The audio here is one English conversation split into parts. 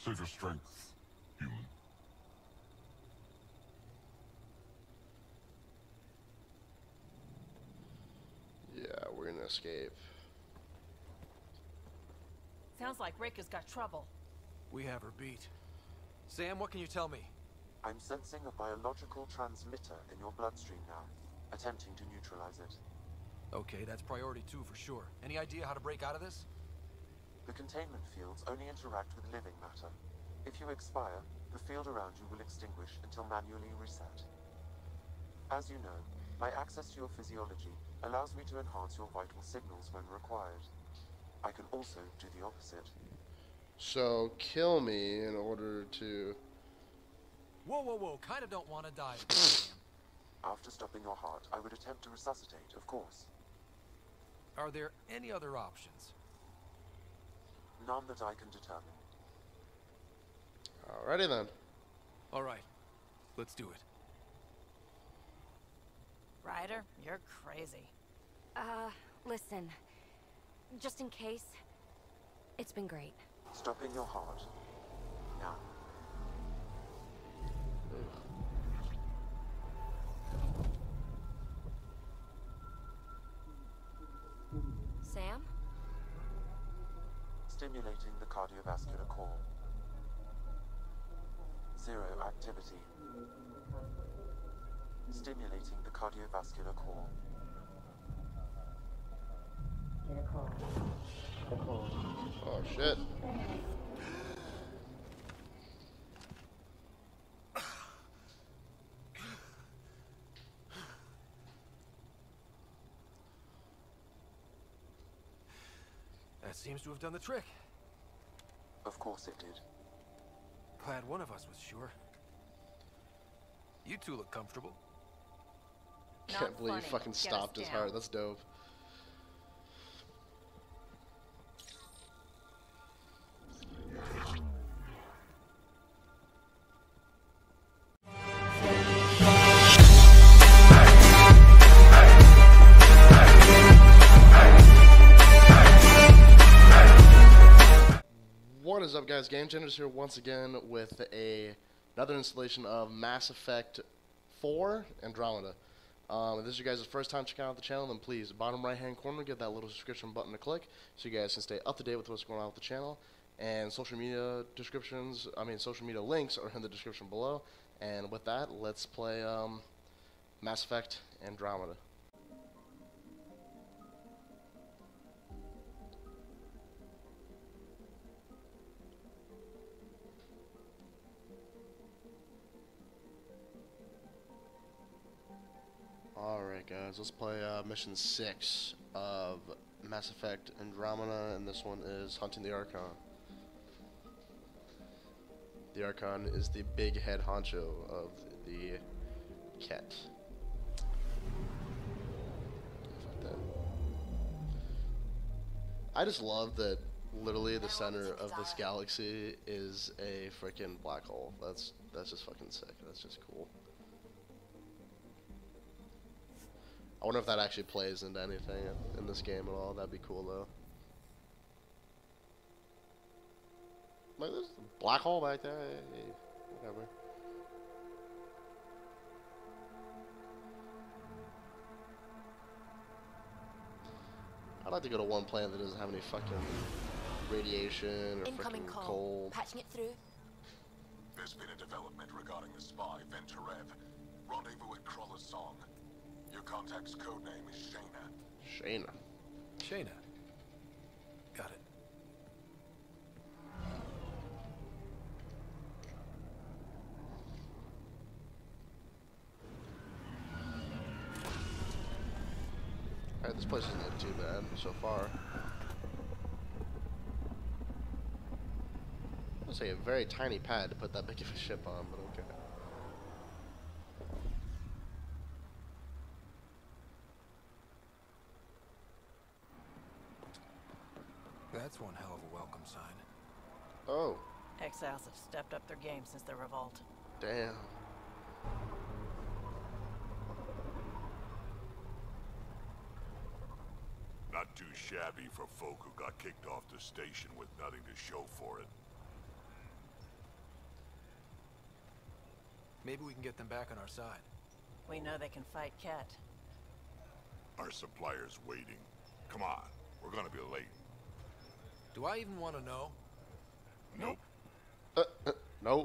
Save your strength, human. Yeah, we're gonna escape. Sounds like Rick has got trouble. We have her beat. Sam, what can you tell me? I'm sensing a biological transmitter in your bloodstream now, attempting to neutralize it. Okay, that's priority 2 for sure. Any idea how to break out of this? The containment fields only interact with living matter. If you expire, the field around you will extinguish until manually reset. As you know, my access to your physiology allows me to enhance your vital signals when required. I can also do the opposite. So, kill me in order to... Whoa, whoa, whoa, kinda don't want to die. After stopping your heart, I would attempt to resuscitate, of course. Are there any other options? None that I can determine. Alrighty then. Alright, let's do it. Ryder, you're crazy. Listen. Just in case, it's been great. Stopping your heart. Now. Sam? Stimulating the cardiovascular core. Zero activity. Stimulating the cardiovascular core. Oh shit. That seems to have done the trick. Of course it did. Glad one of us was sure. You two look comfortable. Can't Not believe you funny. fucking Get us stopped his down. heart. That's dope. What is up, guys? Game Changers here once again with another installation of Mass Effect 4 Andromeda. If this is you guys' first time checking out the channel, then please, bottom right hand corner, get that little subscription button to click so you guys can stay up to date with what's going on with the channel. And social media links are in the description below. And with that, let's play Mass Effect Andromeda. Alright guys, let's play mission 6 of Mass Effect Andromeda, and this one is Hunting the Archon. The Archon is the big head honcho of the Ket. Fuck that. I just love that literally the center of this galaxy is a freaking black hole. That's just fucking sick. That's just cool. I wonder if that actually plays into anything in this game at all. That'd be cool, though. Like, there's a black hole back there. Hey, whatever. I'd like to go to one planet that doesn't have any fucking radiation or Incoming freaking call. cold. Patching it through. There's been a development regarding the spy, Venturev. Rendezvous at Crawler's Song. Your contact's codename is Shayna. Shayna. Shayna. Got it. Alright, this place isn't too bad so far. I'd say a very tiny pad to put that big of a ship on, but okay. That's one hell of a welcome sign. Oh, Exiles have stepped up their game since the revolt. damn. Not too shabby for folk who got kicked off the station with nothing to show for it. Maybe we can get them back on our side. We know they can fight Ket. Our supplier's waiting. Come on, we're gonna be late. Do I even want to know? Nope. Nope.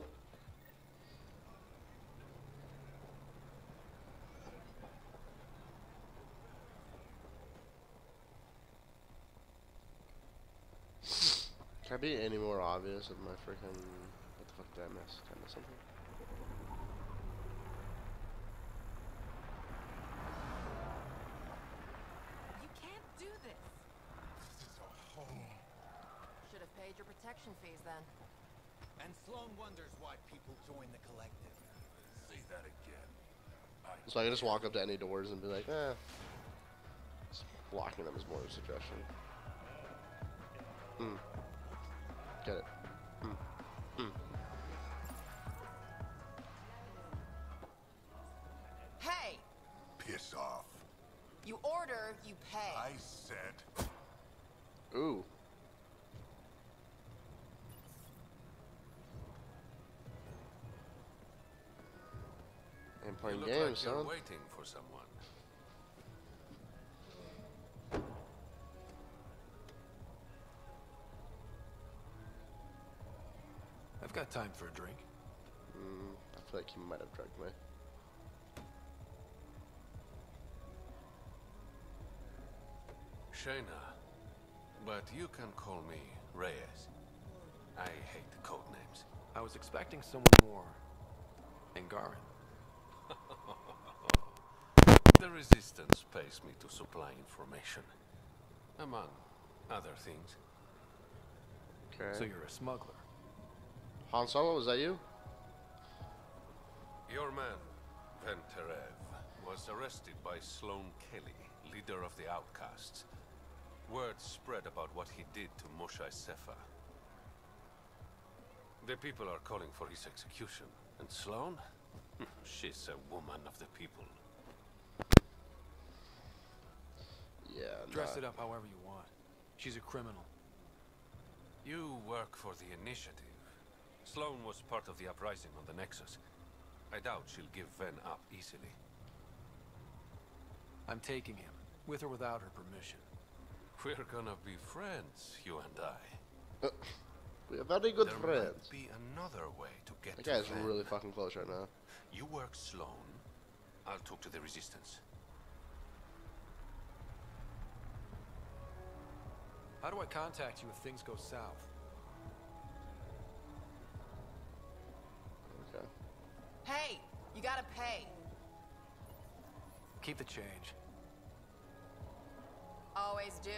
Can I be any more obvious of my freaking... What the fuck did I miss? Did I miss something? You can't do this. This is a home. Should have paid your protection fees then. And Sloan wonders why people join the collective. Say that again. So I can just walk up to any doors and be like, eh. Just blocking them is more of a suggestion. Get it. Hey! Piss off. You order, you pay. I said. Ooh. And playing look games, like you're son. waiting for someone. I've got time for a drink. I feel like he might have drugged me. Shayna, but you can call me Reyes. I hate code names. I was expecting someone more. Angaran. The Resistance pays me to supply information, among other things. Okay. So you're a smuggler. Han Solo, was that you? Your man, Venterev, was arrested by Sloan Kelly, leader of the Outcasts. Word spread about what he did to Moshae Sefa. The people are calling for his execution. And Sloan? She's a woman of the people. Yeah, Dress nah. it up however you want. She's a criminal. You work for the Initiative. Sloan was part of the uprising on the Nexus. I doubt she'll give Ven up easily. I'm taking him, with or without her permission. We're gonna be friends, you and I. We are very good There friends. might be another way to get That to guy's Ven. really fucking close right now. You work Sloan. I'll talk to the Resistance. How do I contact you if things go south? Okay. Hey! You gotta pay. Keep the change. Always do.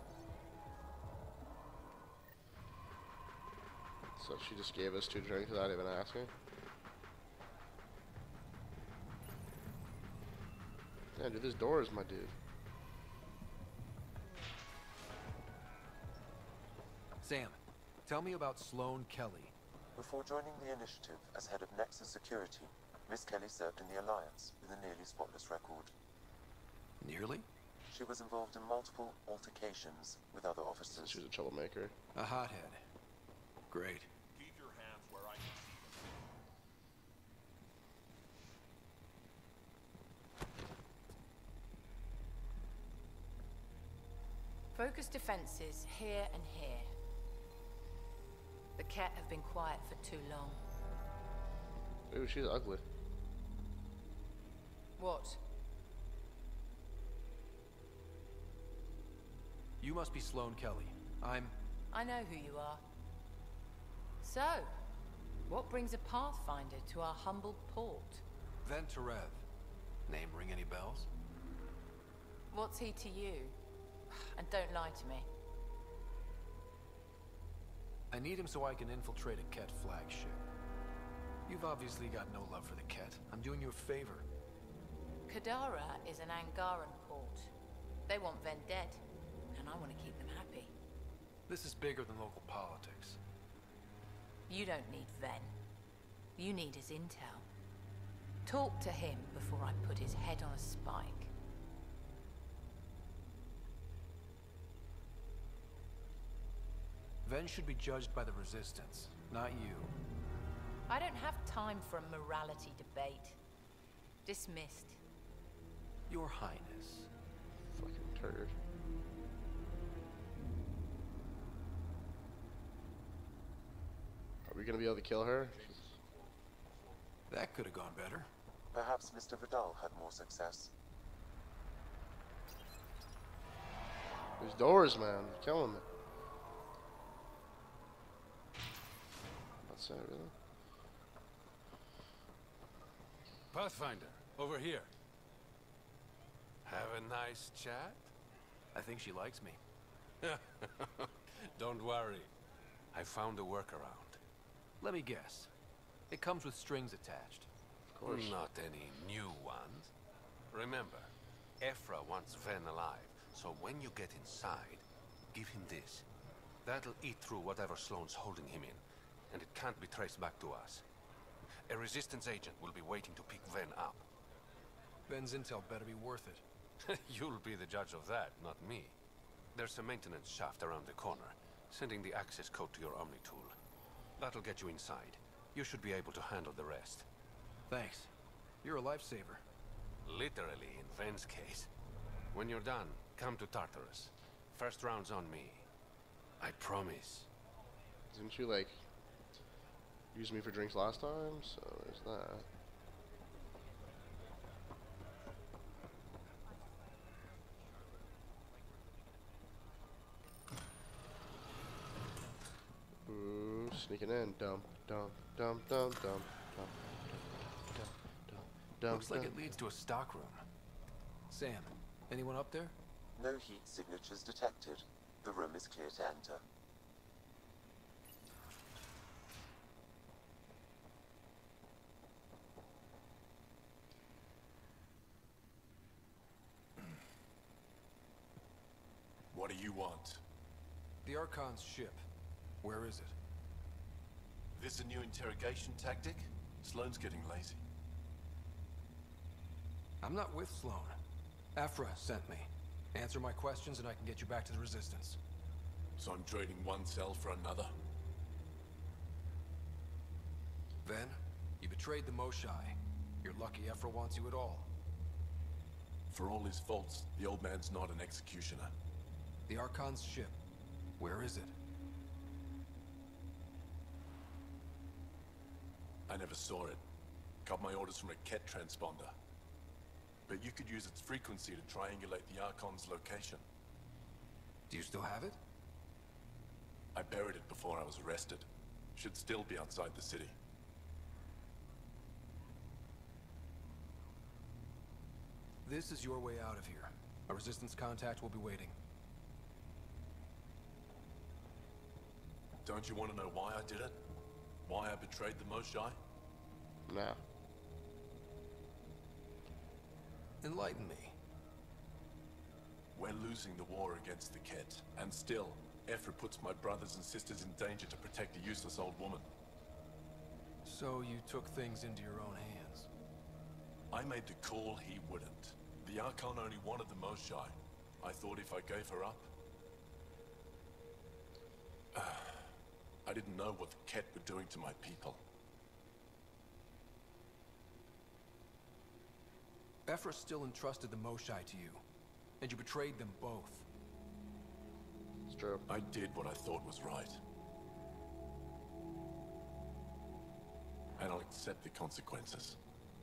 So she just gave us 2 drinks without even asking? Yeah, dude, this door is my dude. Sam, tell me about Sloan Kelly. Before joining the Initiative as head of Nexus Security, Miss Kelly served in the Alliance with a nearly spotless record. Nearly? She was involved in multiple altercations with other officers. She was a troublemaker. A hothead. Great. Keep your hands where I can see them. Focus defenses here and here. The Ket have been quiet for too long. Ooh, she's ugly. What? You must be Sloan Kelly. I know who you are. So, what brings a Pathfinder to our humble port? Venterev. Name ring any bells? What's he to you? And don't lie to me. I need him so I can infiltrate a Ket flagship. You've obviously got no love for the Ket. I'm doing you a favor. Kadara is an Angaran port. They want Ven dead, and I want to keep them happy. This is bigger than local politics. You don't need Ven. You need his intel. Talk to him before I put his head on a spike. Ven should be judged by the Resistance, not you. I don't have time for a morality debate. Dismissed. Your Highness. Fucking turd. Are we gonna be able to kill her? That could have gone better. Perhaps Mr. Vidal had more success. These doors, man, they're killing me. That's it, really? Pathfinder, over here. Have a nice chat? I think she likes me. Don't worry. I found a workaround. Let me guess. It comes with strings attached. Of course. Not any new ones. Remember, Ephra wants Ven alive, so when you get inside, give him this. That'll eat through whatever Sloane's holding him in, and it can't be traced back to us. A Resistance agent will be waiting to pick Ven up. Ven's intel better be worth it. You'll be the judge of that, not me. There's a maintenance shaft around the corner, sending the access code to your Omni tool. That'll get you inside. You should be able to handle the rest. Thanks. You're a lifesaver. Literally, in Ven's case. When you're done, come to Tartarus. First round's on me. I promise. Didn't you, like, use me for drinks last time? So there's that. Ooh, sneaking in. Dump, dump, dump, dump, dump, dump, dump, dump, dump. Looks like it leads to a stockroom. Sam, anyone up there? No heat signatures detected. The room is clear to enter. What do you want? The Archon's ship. Where is it? This a new interrogation tactic? Sloane's getting lazy. I'm not with Sloane. Aphra sent me. Answer my questions and I can get you back to the Resistance. So I'm trading one cell for another? Ven, you betrayed the Moshae. You're lucky Aphra wants you at all. For all his faults, the old man's not an executioner. The Archon's ship. Where is it? I never saw it. Got my orders from a Ket transponder. But you could use its frequency to triangulate the Archon's location. Do you still have it? I buried it before I was arrested. Should still be outside the city. This is your way out of here. A Resistance contact will be waiting. Don't you want to know why I did it? Why I betrayed the Moshae? Nah. Enlighten me. We're losing the war against the Ket, and still, Ephra puts my brothers and sisters in danger to protect a useless old woman. So you took things into your own hands. I made the call, he wouldn't. The Archon only wanted the Moshae. I thought if I gave her up... I didn't know what the Ket were doing to my people. Ephra still entrusted the Moshae to you, and you betrayed them both. It's true. I did what I thought was right. And I'll accept the consequences.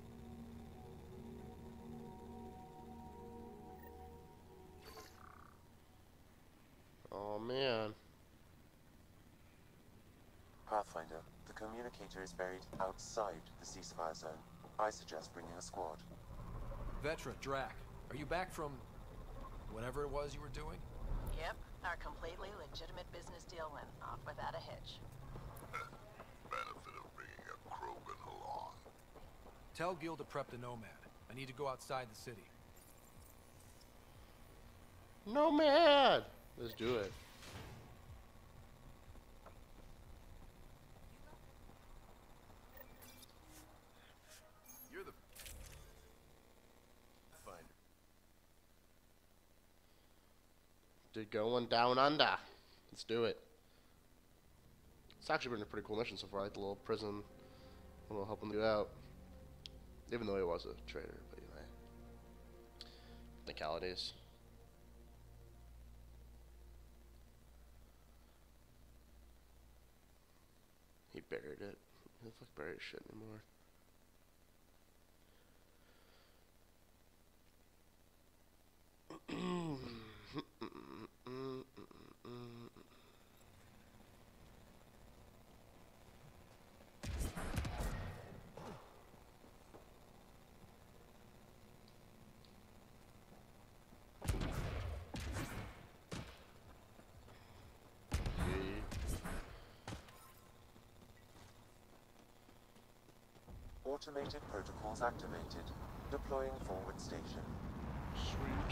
Oh man. Pathfinder, the communicator is buried outside the ceasefire zone. I suggest bringing a squad. Vetra, Drac, are you back from... whatever it was you were doing? Yep, our completely legitimate business deal went off without a hitch. Benefit of bringing a Krogan along. Tell Gil to prep the Nomad. I need to go outside the city. Nomad! Let's do it. You're the... Fine. They're going down under. Let's do it. It's actually been a pretty cool mission so far. I like the little prison We'll help him get out. Even though he was a traitor, but anyway. Technicalities. He buried it. Who the fuck buries shit anymore? Automated protocols activated. Deploying forward station. Sweet.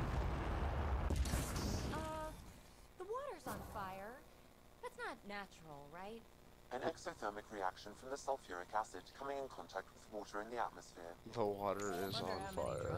The water's on fire. That's not natural, right? An exothermic reaction from the sulfuric acid coming in contact with water in the atmosphere. The water is on fire.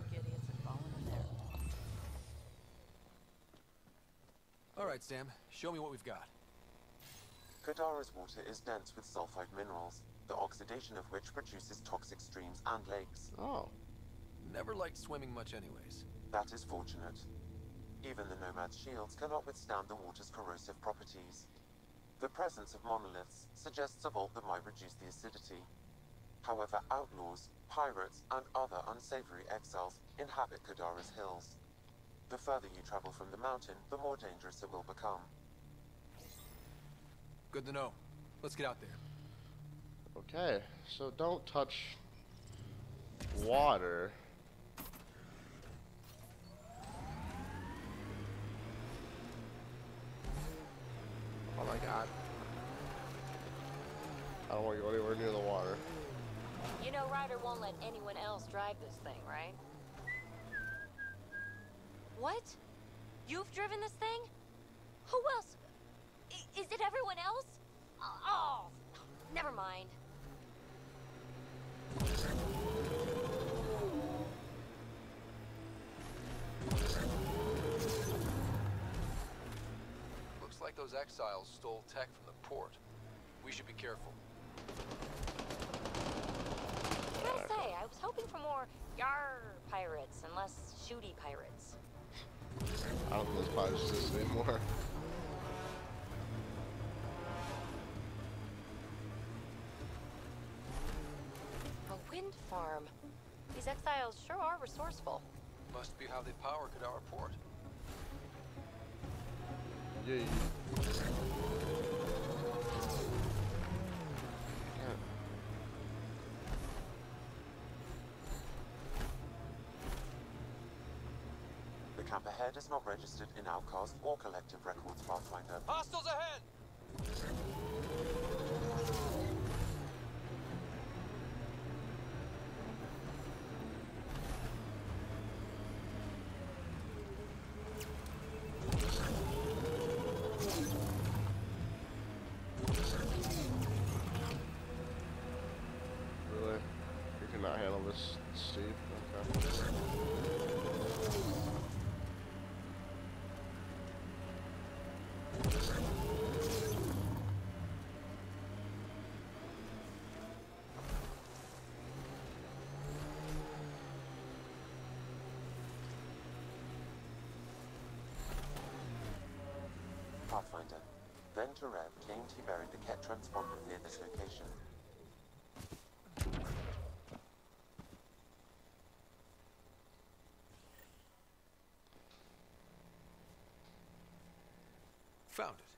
Alright, Sam. Show me what we've got. Kadara's water is dense with sulfide minerals, the oxidation of which produces toxic streams and lakes. Oh. Never liked swimming much anyways. That is fortunate. Even the Nomad's shields cannot withstand the water's corrosive properties. The presence of monoliths suggests a vault that might reduce the acidity. However, outlaws, pirates, and other unsavory exiles inhabit Kadara's hills. The further you travel from the mountain, the more dangerous it will become. Good to know. Let's get out there. Okay, so don't touch water. Oh my god. I don't want to go anywhere near the water. You know Ryder won't let anyone else drive this thing, right? What? You've driven this thing? Who else? Is it everyone else? Oh, never mind. Looks like those exiles stole tech from the port. We should be careful. Gotta say, I was hoping for more yar pirates and less shooty pirates. I don't think those pirates exist anymore. A wind farm. These exiles sure are resourceful. Must be how they power Kadara Port. Yeah. The camp ahead is not registered in Outcast or Collective Records, Pathfinder. Hostiles ahead! Really? You cannot handle this, Steve? Okay. Pathfinder. Then Terev claimed he buried the Ket transponder near this location. Found it.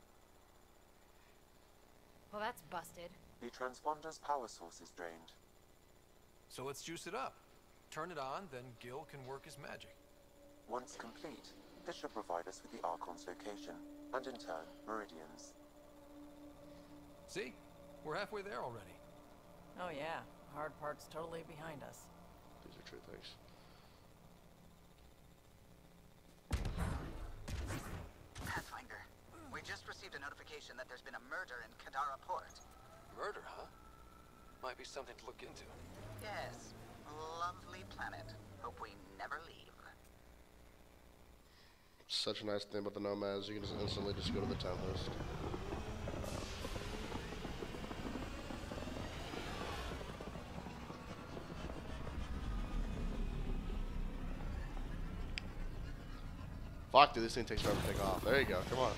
Well, that's busted. The transponder's power source is drained. So let's juice it up. Turn it on, then Gil can work his magic. Once complete, this should provide us with the Archon's location, and in turn, Meridian's. See? We're halfway there already. Oh yeah, hard part's totally behind us. These are true things. Pathfinder, we just received a notification that there's been a murder in Kadara Port. Murder, huh? Might be something to look into. Yes, lovely planet. Hope we never leave. Such a nice thing about the Nomads, you can just instantly just go to the Tempest. Fuck, dude, this thing takes forever to take off. There you go. Come on.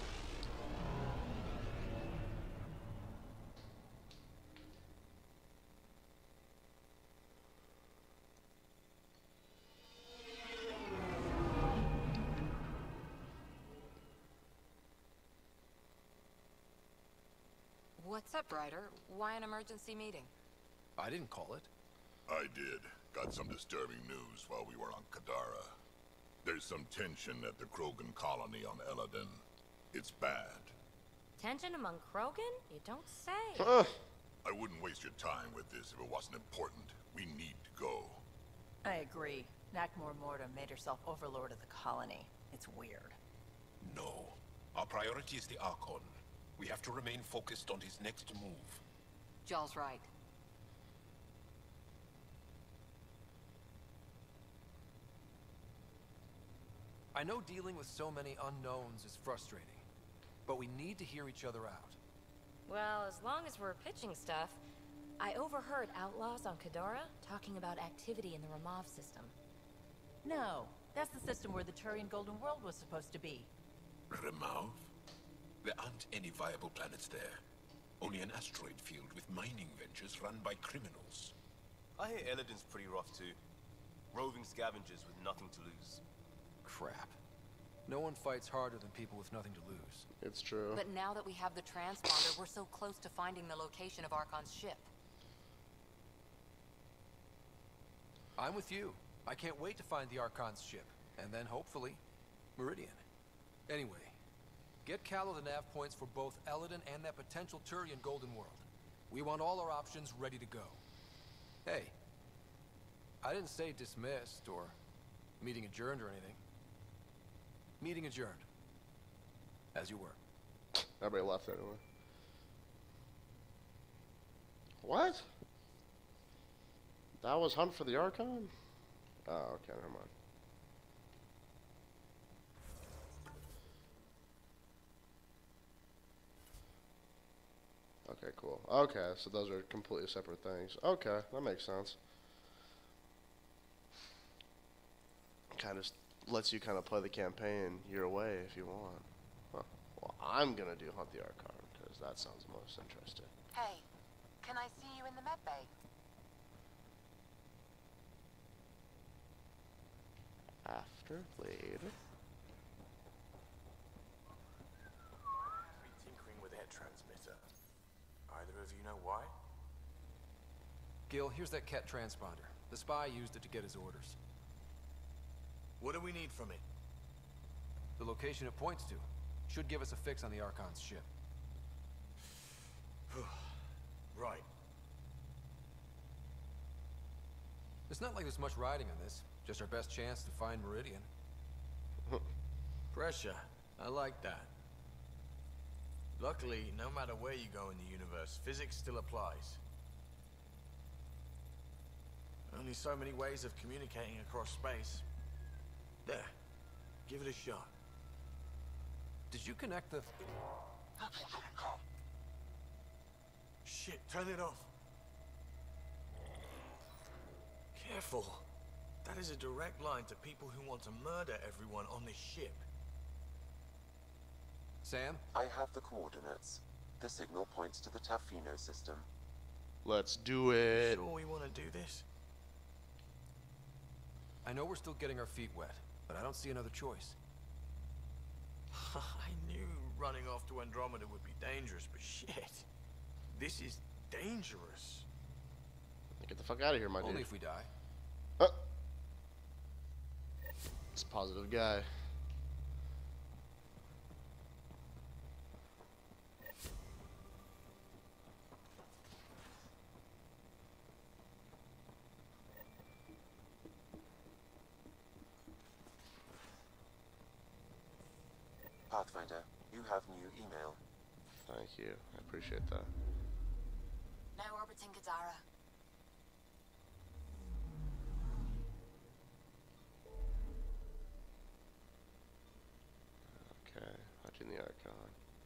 What's up, Ryder? Why an emergency meeting? I didn't call it. I did. Got some disturbing news while we were on Kadara. There's some tension at the Krogan colony on Eladin. It's bad. Tension among Krogan? You don't say. I wouldn't waste your time with this if it wasn't important. We need to go. I agree. Nakmor Morta made herself overlord of the colony. It's weird. No. Our priority is the Archon. We have to remain focused on his next move. Jaal's right. I know dealing with so many unknowns is frustrating, but we need to hear each other out. Well, as long as we're pitching stuff, I overheard outlaws on Kadara talking about activity in the Ramov system. No, that's the system where the Turian Golden World was supposed to be. Ramov? There aren't any viable planets there. Only an asteroid field with mining ventures run by criminals. I hear Eladin's pretty rough too. Roving scavengers with nothing to lose. Crap. No one fights harder than people with nothing to lose. It's true. But now that we have the transponder, we're so close to finding the location of Archon's ship. I'm with you. I can't wait to find the Archon's ship. And then, hopefully, Meridian. Anyway, get Callow the nav points for both Eladin and that potential Turian Golden World. We want all our options ready to go. Hey, I didn't say dismissed or meeting adjourned or anything. Meeting adjourned. As you were. Everybody left anyway. What? That was Hunt for the Archon? Oh, okay, never mind. Okay, cool. Okay, so those are completely separate things. Okay, that makes sense. Kind of lets you kind of play the campaign your way if you want. Huh. Well, I'm gonna do Hunt the Archon because that sounds most interesting. Hey, can I see you in the med bay? After later. Be tinkering with that transmitter. Either of you know why? Gil, here's that Ket transponder. The spy used it to get his orders. What do we need from it? The location it points to should give us a fix on the Archon's ship. Right. It's not like there's much riding on this. Just our best chance to find Meridian. Pressure. I like that. Luckily, no matter where you go in the universe, physics still applies. Only so many ways of communicating across space. There. Give it a shot. Did you connect the... Shit, turn it off. Careful. That is a direct line to people who want to murder everyone on this ship. Sam? I have the coordinates. The signal points to the Tafino system. Let's do it. Sure we want to do this? I know we're still getting our feet wet, but I don't see another choice. I knew running off to Andromeda would be dangerous, but shit. This is dangerous. Get the fuck out of here, my dude. Only if we die. It's a positive guy. Pathfinder, you have new email. Thank you. I appreciate that. Now orbiting Kadara. Okay, watching the Archon.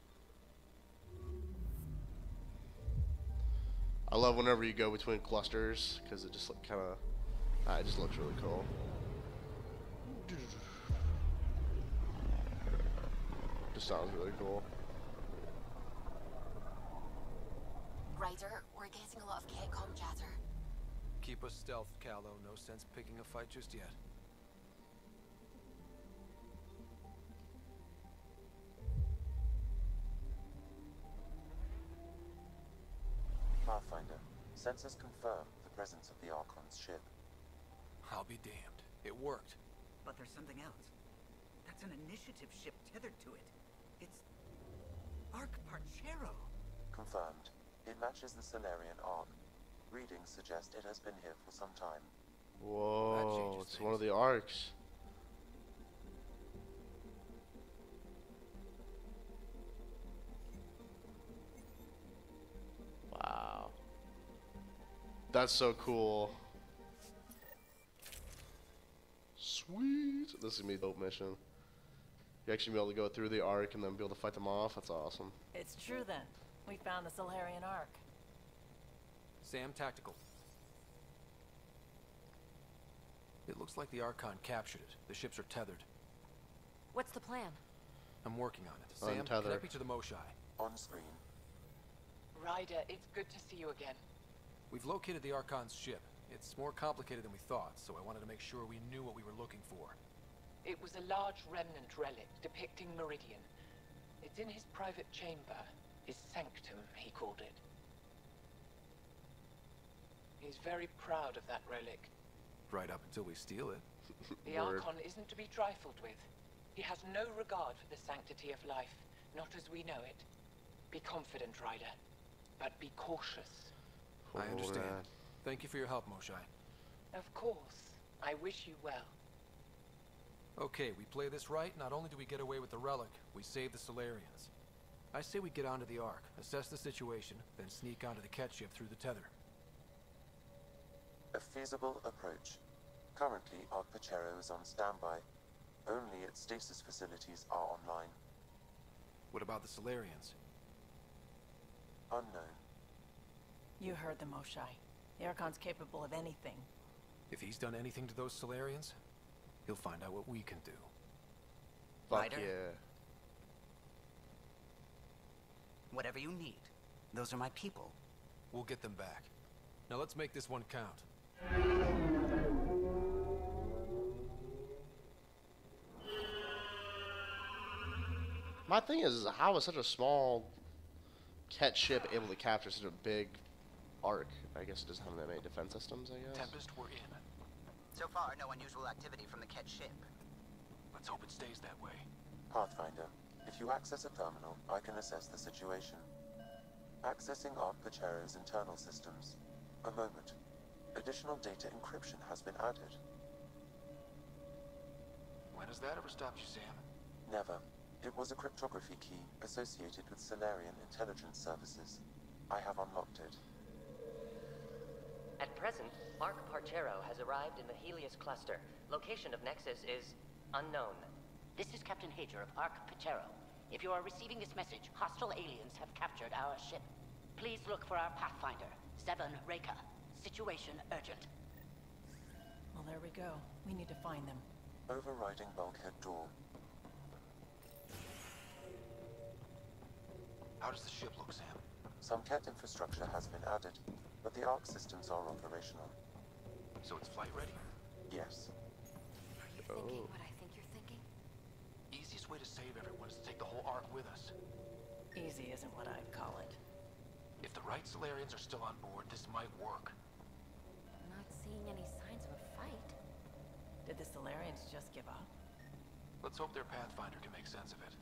I love whenever you go between clusters because it just kind of, it just looks really cool. sounds really cool. Ryder, we're getting a lot of Catcom chatter. Keep us stealth, Callow. No sense picking a fight just yet. Pathfinder, sensors confirm the presence of the Archon's ship. I'll be damned. It worked. But there's something else. That's an initiative ship tethered to it. It's Arc Parchero. Confirmed. It matches the Solarian Arc. Readings suggest it has been here for some time. Whoa, it's one of the arcs. Wow. That's so cool. Sweet. This is gonna be a dope mission. You actually be able to go through the arc and then be able to fight them off. That's awesome. It's true then. We found the Solarian Ark. Sam, tactical. It looks like the Archon captured it. The ships are tethered. What's the plan? I'm working on it. Sam, Untether. connect me to the Moshai. On screen. Ryder, it's good to see you again. We've located the Archon's ship. It's more complicated than we thought, so I wanted to make sure we knew what we were looking for. It was a large remnant relic depicting Meridian. It's in his private chamber. His sanctum, he called it. He's very proud of that relic. Right up until we steal it. The Archon isn't to be trifled with. He has no regard for the sanctity of life, not as we know it. Be confident, Ryder, but be cautious. I understand. Thank you for your help, Moshai. Of course. I wish you well. Okay, we play this right. Not only do we get away with the relic, we save the Solarians. I say we get onto the Ark, assess the situation, then sneak onto the Ket ship through the tether. A feasible approach. Currently, Arc Parchero is on standby. Only its stasis facilities are online. What about the Solarians? Unknown. You heard the Moshai. The Archon's capable of anything. If he's done anything to those Solarians, he'll find out what we can do. Fuck Ryder? yeah. Whatever you need. Those are my people. We'll get them back. Now let's make this one count. My thing is, how is such a small Ket ship able to capture such a big arc? I guess it doesn't have that many defense systems, I guess. Tempest, we're in. So far, no unusual activity from the Ket ship. Let's hope it stays that way. Pathfinder, if you access a terminal, I can assess the situation. Accessing Arc Parchero's internal systems. A moment. Additional data encryption has been added. When has that ever stopped you, Sam? Never. It was a cryptography key associated with Solarian intelligence services. I have unlocked it. At present, Arc Parchero has arrived in the Helios cluster. Location of Nexus is unknown. This is Captain Hager of Arc Parchero. If you are receiving this message, hostile aliens have captured our ship. Please look for our Pathfinder, Seven Reka. Situation urgent. Well, there we go. We need to find them. Overriding bulkhead door. How does the ship look, Sam? Some Ket infrastructure has been added, but the Arc systems are operational. So it's flight ready? Yes. Are you thinking what I think you're thinking? Easiest way to save everyone is to take the whole Ark with us. Easy isn't what I'd call it. If the right Solarians are still on board, this might work. I'm not seeing any signs of a fight. Did the Solarians just give up? Let's hope their Pathfinder can make sense of it.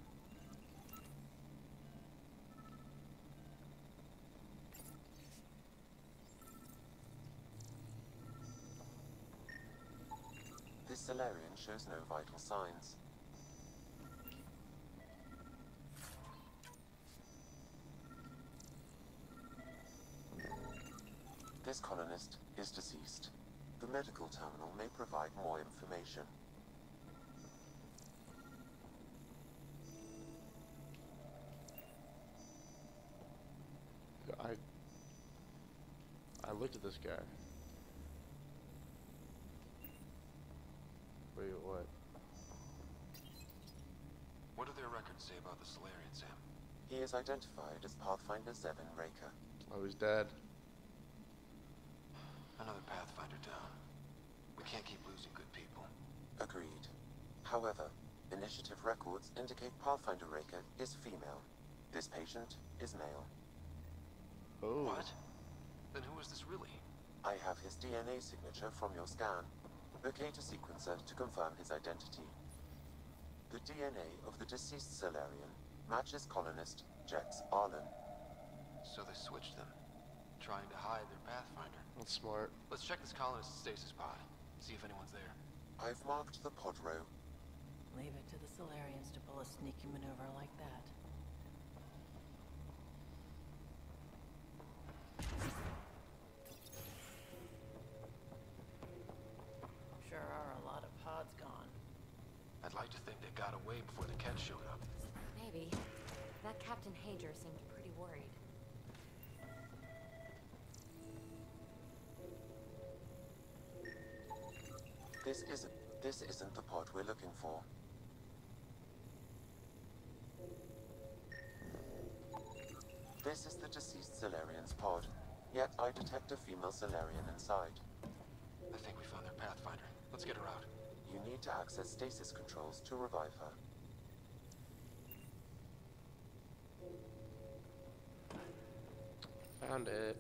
This Solarian shows no vital signs. This colonist is deceased. The medical terminal may provide more information. I looked at this guy. Wait, what? What are their records? Martin say about the Solarian, Sam? He is identified as Pathfinder Zevin Raker. Oh, he's dead. Another Pathfinder down. We can't keep losing good people. Agreed. However, initiative records indicate Pathfinder Raker is female. This patient is male. Oh. What? Then who is this really? I have his DNA signature from your scan. Locate a sequencer to confirm his identity. The DNA of the deceased Solarian matches colonist Jex Arlen. So they switched them, trying to hide their Pathfinder. That's smart. Let's check this colonist's stasis pod, see if anyone's there. I've marked the pod row. Leave it to the Solarians to pull a sneaky maneuver like that. Sure are a lot of pods gone. I'd like to think they got away before the Ket showed up. Maybe. That Captain Hager seemed pretty worried. This isn't the pod we're looking for. This is the deceased Solarian's pod, yet I detect a female Solarian inside. I think we found their Pathfinder. Let's get her out. You need to access stasis controls to revive her. Found it.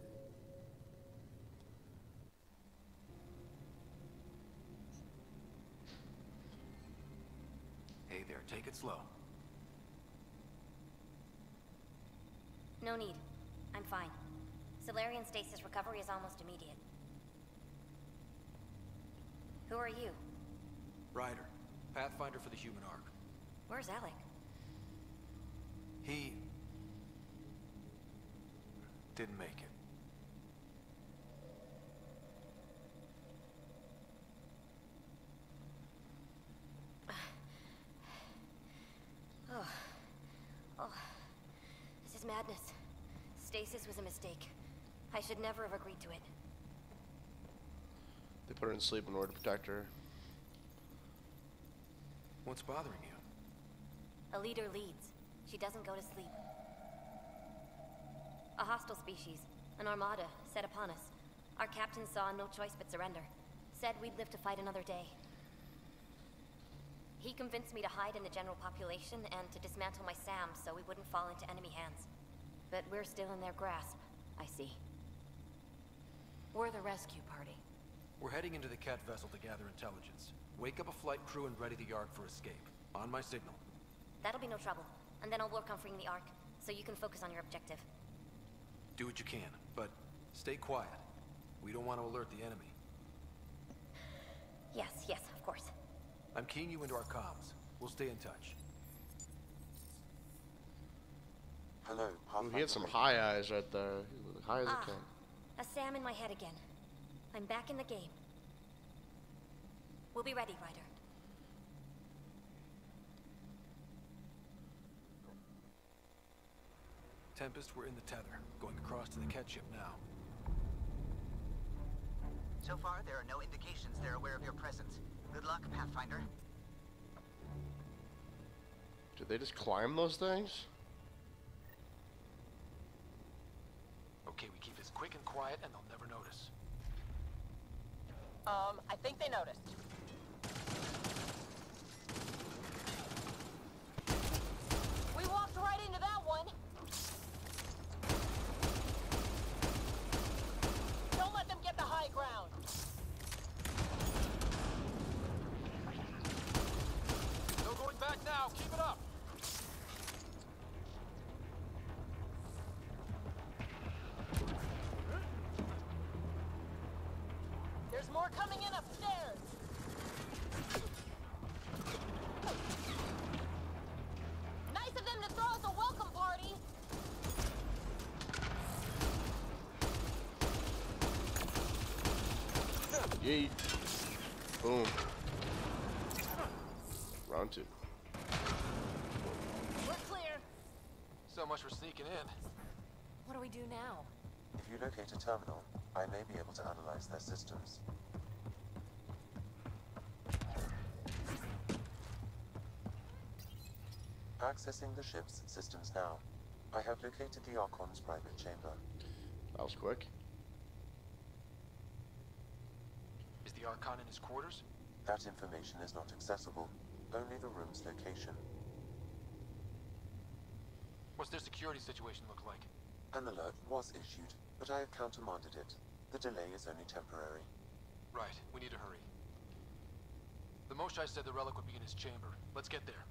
Hey there, take it slow. No need. I'm fine. Solarian stasis recovery is almost immediate. Who are you? Ryder, Pathfinder for the Human Ark. Where's Alec? He didn't make it. Oh. This is madness. Stasis was a mistake. I should never have agreed to it. They put her in sleep in order to protect her. What's bothering you? A leader leads. She doesn't go to sleep. A hostile species, an armada, set upon us. Our captain saw no choice but surrender. Said we'd live to fight another day. He convinced me to hide in the general population and to dismantle my SAM so we wouldn't fall into enemy hands. But we're still in their grasp, I see. We're the rescue party. We're heading into the Ket vessel to gather intelligence. Wake up a flight crew and ready the Ark for escape. On my signal. That'll be no trouble. And then I'll work on freeing the Ark, so you can focus on your objective. Do what you can, but stay quiet. We don't want to alert the enemy. Yes, of course. I'm keying you into our comms. We'll stay in touch. Hello, Ooh, he had some high eyes right there. High as a king. A SAM in my head again. I'm back in the game. We'll be ready, Ryder. Tempest, we're in the tether. Going across to the Ket ship now. So far, there are no indications they're aware of your presence. Good luck, Pathfinder. Did they just climb those things? Okay, we keep this quick and quiet and they'll never notice. I think they noticed. We walked right into that one. Don't let them get the high ground. No going back now. Keep it up. There's more coming in upstairs. Nice of them to throw us a welcome party. Yeet. Boom. Round 2. We're clear. So much for sneaking in. What do we do now? If you locate a terminal, I may be able to analyze their systems. Accessing the ship's systems now. I have located the Archon's private chamber. That was quick. Is the Archon in his quarters? That information is not accessible. Only the room's location. What's their security situation look like? An alert was issued, but I have countermanded it. The delay is only temporary. Right, we need to hurry. The Moshai said the relic would be in his chamber. Let's get there.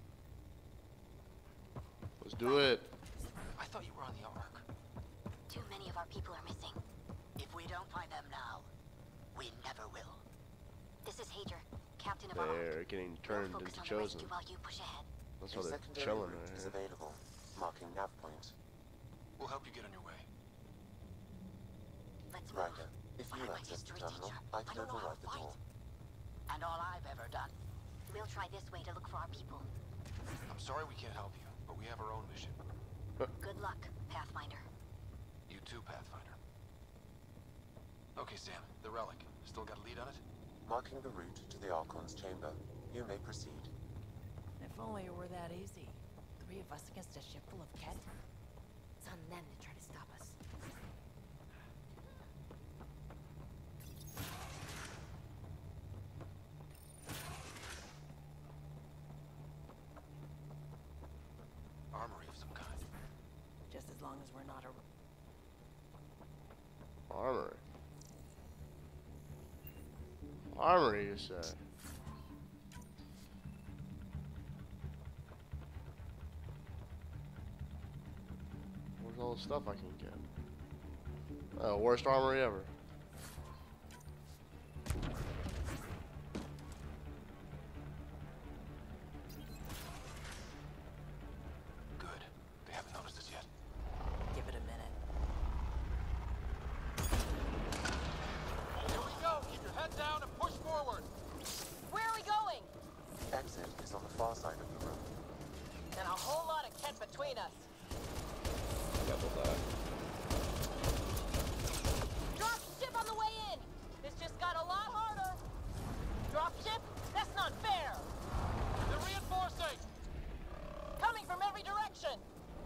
Let's do it. I thought you were on the Ark. Too many of our people are missing. If we don't find them now, we never will. This is Hager, captain of our Ark. They're getting turned We'll focus into on the chosen. rescue while you push ahead. That's A why they're secondary chilling route right is here. available, marking nav point. We'll help you get on your way. Let's move. Ryder, if you access the terminal, I can override the door. And all I've ever done. We'll try this way to look for our people. I'm sorry we can't help you, but we have our own mission. Good luck, Pathfinder. You too, Pathfinder. Okay, Sam, the relic. Still got a lead on it? Marking the route to the Archon's chamber. You may proceed. If only it were that easy. 3 of us against a ship full of Ket. It's on them to try to stop us. Armory of some kind. Just as long as we're not a... Armory. Armory, you say? Where's all the stuff I can get? Oh, worst armory ever. Good. They haven't noticed us yet. Give it a minute. Here we go! Keep your head down and push forward! Where are we going? The exit is on the far side of the room. And a whole lot of Ket between us. Double that. Drop ship on the way in! This just got a lot harder! Drop ship? That's not fair! They're reinforcing! Coming from every direction!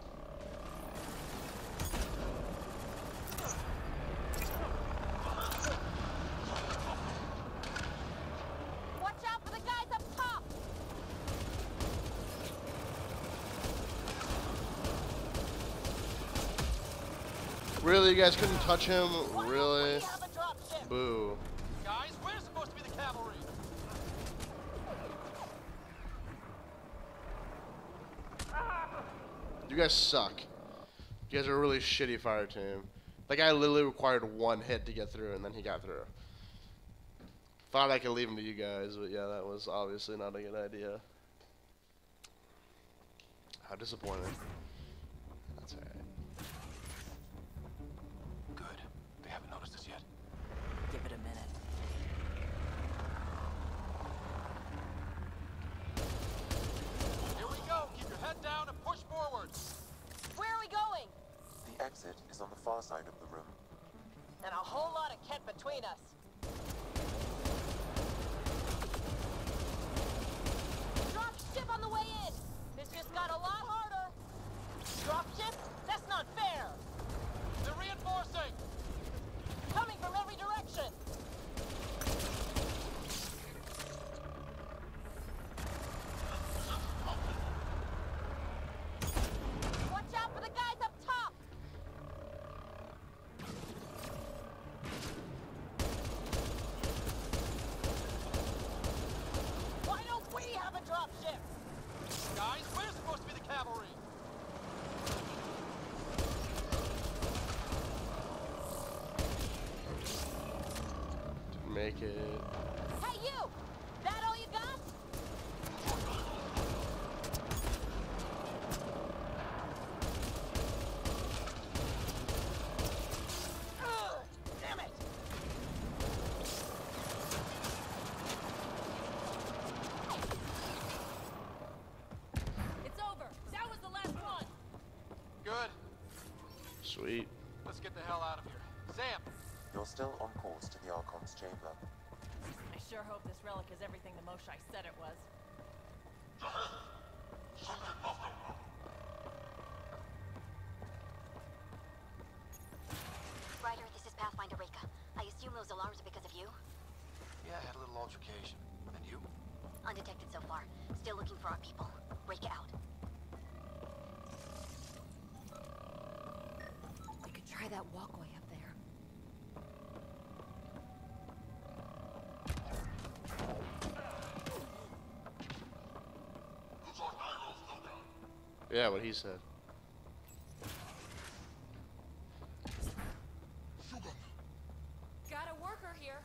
Watch out for the guys up top! Really, you guys couldn't touch him? Really? We have a drop ship! Boo. Guys, we're supposed to be the cavalry! You guys suck. You guys are a really shitty fire team. That guy literally required 1 hit to get through, and then he got through. Thought I could leave him to you guys, but yeah, that was obviously not a good idea. How disappointing. That's alright. Good. They haven't noticed us yet. Give it a minute. Here we go! Keep your head down and push forward! Where are we going? The exit is on the far side of the room. And a whole lot of Ket between us. Drop ship on the way in! This just got a lot harder! Drop ship? That's not fair! They're reinforcing! Coming from every direction! Watch out for the guys up top! Why don't we have a drop ship? Guys, we're supposed to be the cavalry! Didn't make it. Hey you! That all you got? Ugh, damn it! It's over! That was the last one! Good. Sweet. Let's get the hell out of here. Sam! You're still on course to the Archon's chamber. I sure hope this relic is everything the Moshai said it was. Something of the those alarms because of you? Yeah, I had a little altercation. And you? Undetected so far. Still looking for our people. Break it out. We could try that walkway up there. Yeah, what he said. Got a worker here.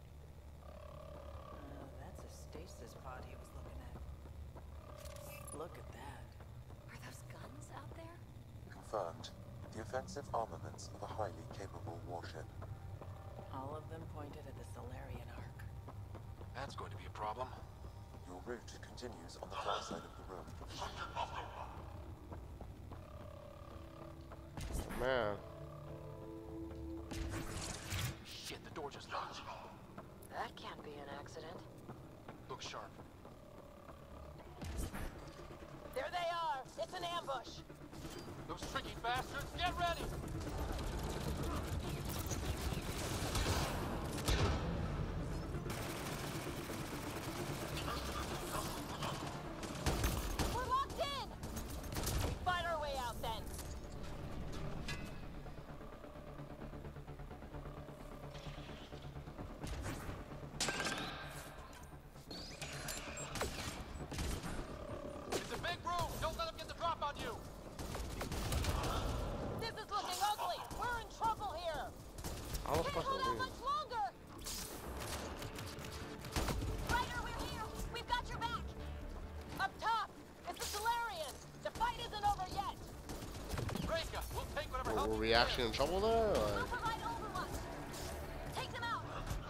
That's a stasis pod he was looking at. Look at that. Are those guns out there? Confirmed. The offensive armaments of a highly capable warship. All of them pointed at the Solarian Ark. That's going to be a problem. Your route continues on the far side of the room. Man. Shit, the door just locked. That can't be an accident. Look sharp. There they are! It's an ambush! Those tricky bastards, get ready! We're locked in! We fight our way out then! It's a big room! Don't let them get the drop on you! This is looking ugly! We're in trouble here! How the Can't fuck hold are out we? much longer! Ryder, we're here! We've got your back! Up top! It's the Solarians! The fight isn't over yet! Reka, we'll take whatever help Were we we can. actually in trouble there? We'll Or? provide overwatch! Take them out!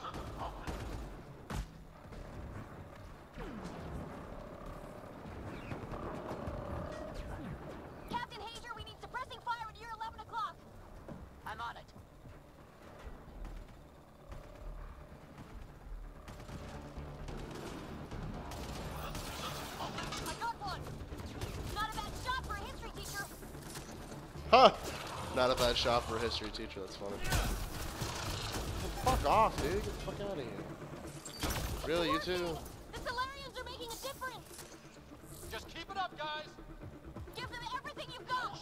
Captain Hager, we need suppressing fire at year 11 o'clock! I'm on it. I got one! Not a bad shot for a history teacher! Huh! Not a bad shot for a history teacher, that's funny. Fuck off, dude. Get the fuck out of here. Really, you two? The Solarians are making a difference! Just keep it up, guys! Give them everything you've got!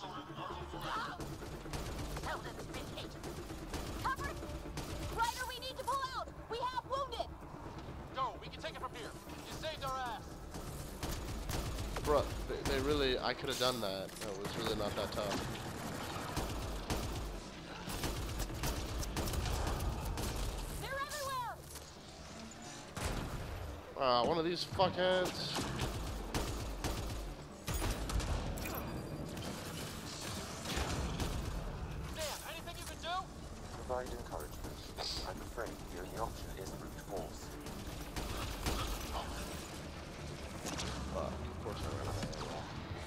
Tell them it's vintage. Covered? Ryder, we need to pull out! We have wounded! Go, we can take it from here. You saved our ass. Bro, they really... I could have done that. It was really not that tough. They're everywhere! One of these fuckheads. Dan, anything you can do? Provide encouragement. I'm afraid the only option is brute force. Fuck, of course I ran out of ammo.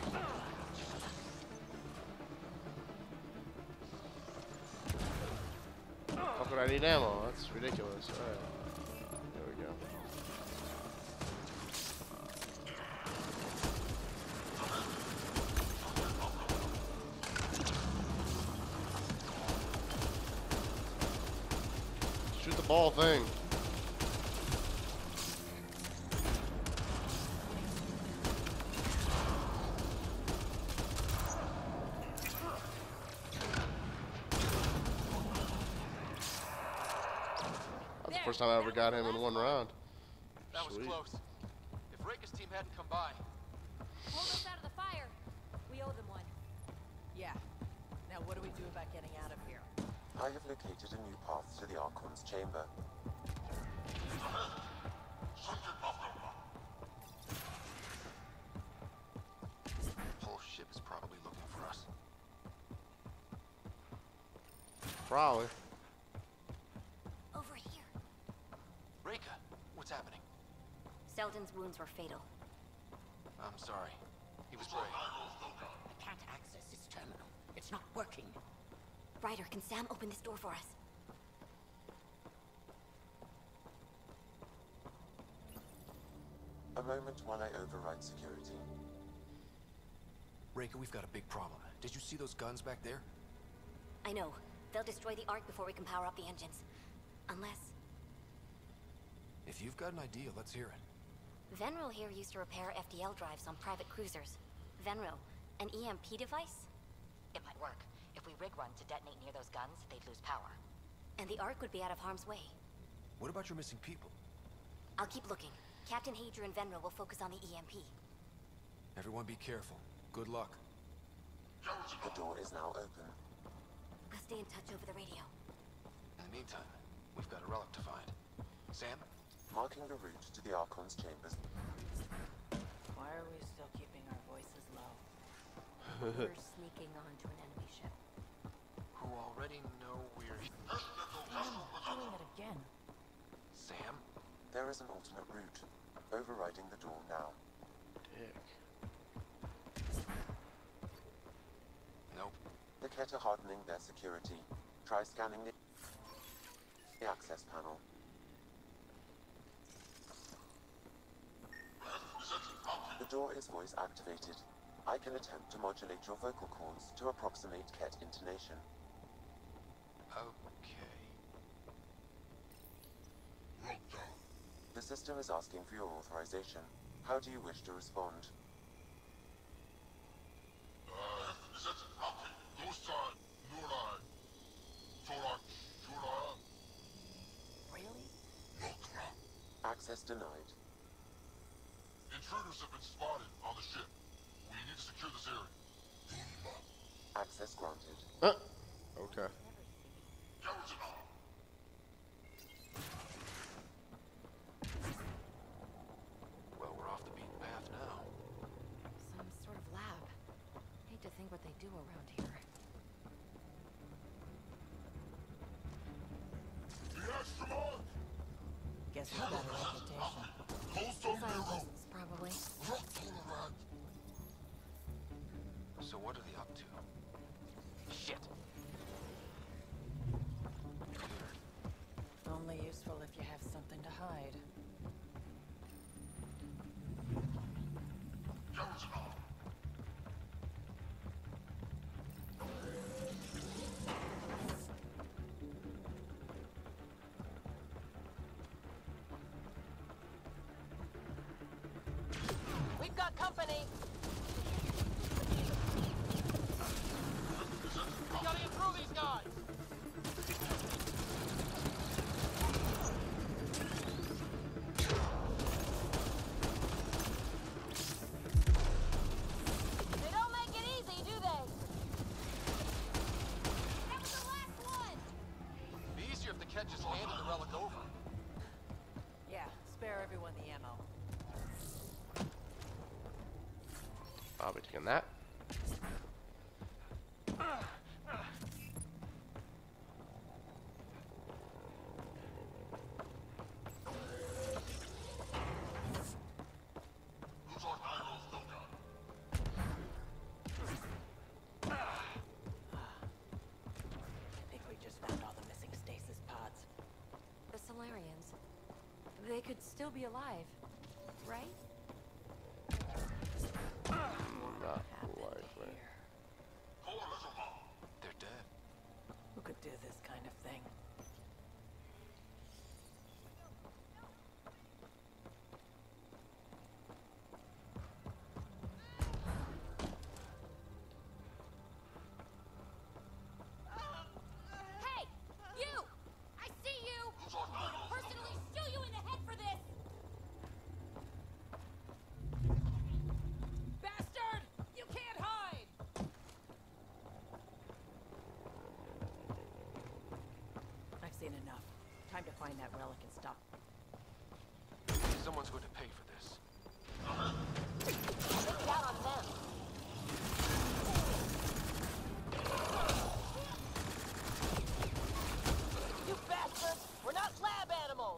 Fuck would I need ammo? That's ridiculous. Alright. There we go. Shoot the ball thing. That's the first time I ever got him in one round. That was Sweet. close. If Reka's team hadn't come by. Hold us out of the fire. We owe them one. Yeah. Now what do we do about getting out of here? I have located a new path to the Archon's chamber. Whole ship is probably looking for us. Probably. Over here. Reka, what's happening? Selden's wounds were fatal. I'm sorry. He was brave. I can't access this terminal. It's not working. Ryder, can Sam open this door for us? A moment while I override security. Reka, we've got a big problem. Did you see those guns back there? I know. They'll destroy the Ark before we can power up the engines. Unless... If you've got an idea, let's hear it. Venril here used to repair FDL drives on private cruisers. Venril, an EMP device? It might work. If we rig one to detonate near those guns, they'd lose power. And the Ark would be out of harm's way. What about your missing people? I'll keep looking. Captain Hadrian and Venril will focus on the EMP. Everyone be careful. Good luck. The door is now open. We'll stay in touch over the radio. In the meantime, we've got a relic to find. Sam? Marking the route to the Archon's chambers. Why are we still keeping our voices low? We're sneaking onto an enemy ship. Who already know we're... Doing it again. Sam? There is an alternate route. Overriding the door now. Dick. Nope. The Kett are hardening their security. Try scanning the access panel. The door is voice activated. I can attempt to modulate your vocal cords to approximate Kett intonation. Okay. The system is asking for your authorization. How do you wish to respond? Really? Access denied. Intruders have been spotted on the ship. We need to secure this area. Access granted. Okay. Well, we're off the beaten path now. Some sort of lab. Hate to think what they do around here. Guess we got a reputation. Scientists, probably. So what are they up to? Shit! Only useful if you have something to hide. We've got company. We gotta get through these guys. They don't make it easy, do they? That was the last one. Be easier if the Kett just handed the relic over. Yeah, spare everyone the ammo. I'll be taking that. I think we just found all the missing stasis pods. The Solarians. They could still be alive, right? Not likely. They're dead. Who could do this kind of thing? Hey! You! I see you! I'll personally shoot you in the head for this! Bastard! You can't hide! I've seen enough. Time to find that relic and stop. Someone's going to pay for this. Look out on them. You bastards! We're not lab animals!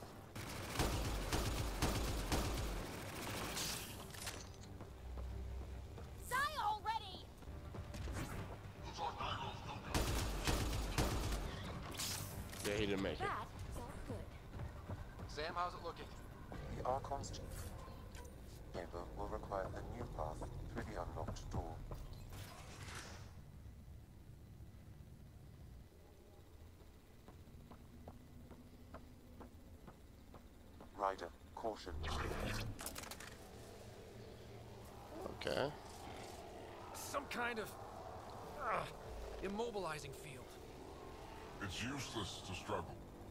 Die already! Yeah, he didn't make it. That is all good. Sam, how's it looking? The Archon's chamber will require a new path through the unlocked door. Ryder, caution. Okay. Some kind of immobilizing field. It's useless to struggle.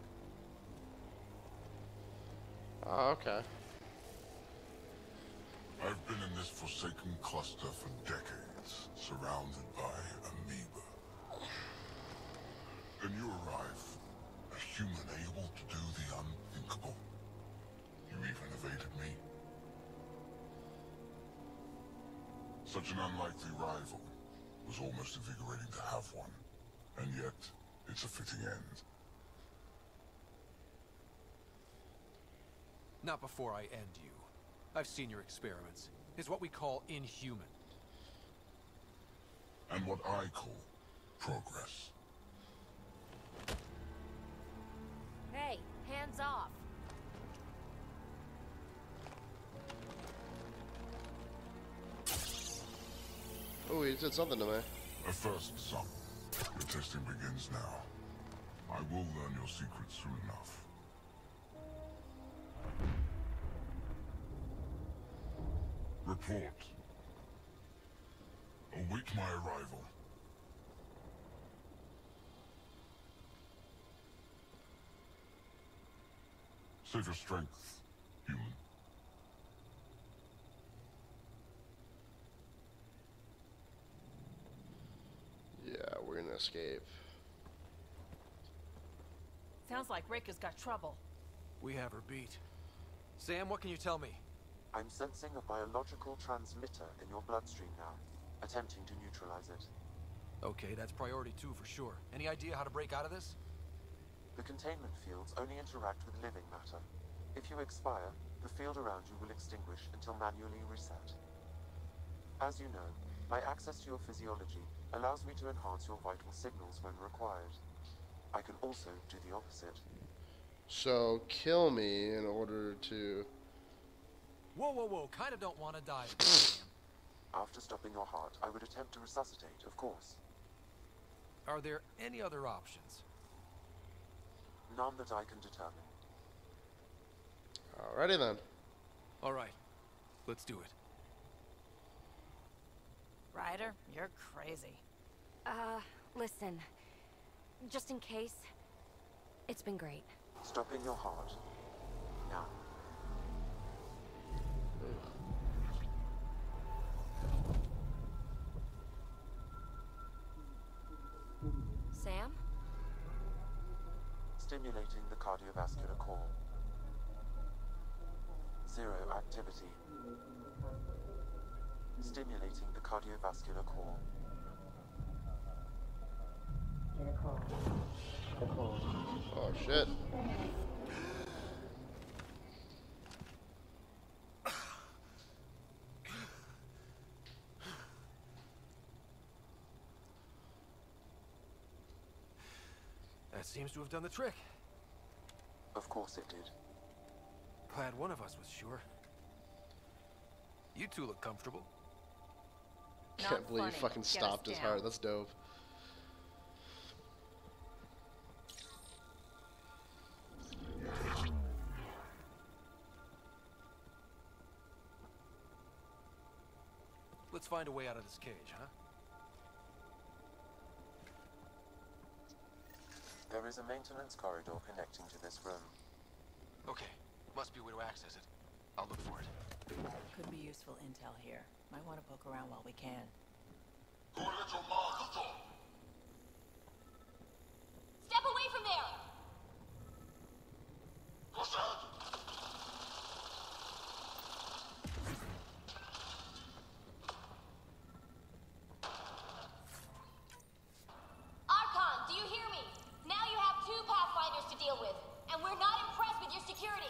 Oh, okay. I've been in this forsaken cluster for decades, surrounded by amoeba. Then you arrive, a human able to do the unthinkable. You even evaded me. Such an unlikely rival. Was almost invigorating to have one. And yet, it's a fitting end. Not before I end you. I've seen your experiments. It's what we call inhuman. And what I call progress. Hey, hands off. Oh, he did something to me. A first, son. Your testing begins now. I will learn your secrets soon enough. Report. Await my arrival. Save your strength, human. Yeah, we're gonna escape. Sounds like Rika's got trouble. We have her beat. Sam, what can you tell me? I'm sensing a biological transmitter in your bloodstream now, attempting to neutralize it. Okay, that's priority 2 for sure. Any idea how to break out of this? The containment fields only interact with living matter. If you expire, the field around you will extinguish until manually reset. As you know, my access to your physiology allows me to enhance your vital signals when required. I can also do the opposite. So, kill me in order to... Whoa, whoa, whoa, kinda don't wanna die. After stopping your heart, I would attempt to resuscitate, of course. Are there any other options? None that I can determine. Alrighty then. Alright, let's do it. Ryder, you're crazy. Listen. Just in case, it's been great. Stopping your heart. Now. Sam? Stimulating the cardiovascular core. 0 activity. Stimulating the cardiovascular core. Oh shit. That seems to have done the trick. Of course it did. Glad one of us was sure. You two look comfortable. Can't believe you fucking stopped his heart. That's dope. Let's find a way out of this cage, huh? There is a maintenance corridor connecting to this room. Okay, must be a way to access it. I'll look for it. Could be useful intel here. Might want to poke around while we can. Step away from there! Archon, do you hear me? Now you have 2 Pathfinders to deal with, and we're not impressed with your security.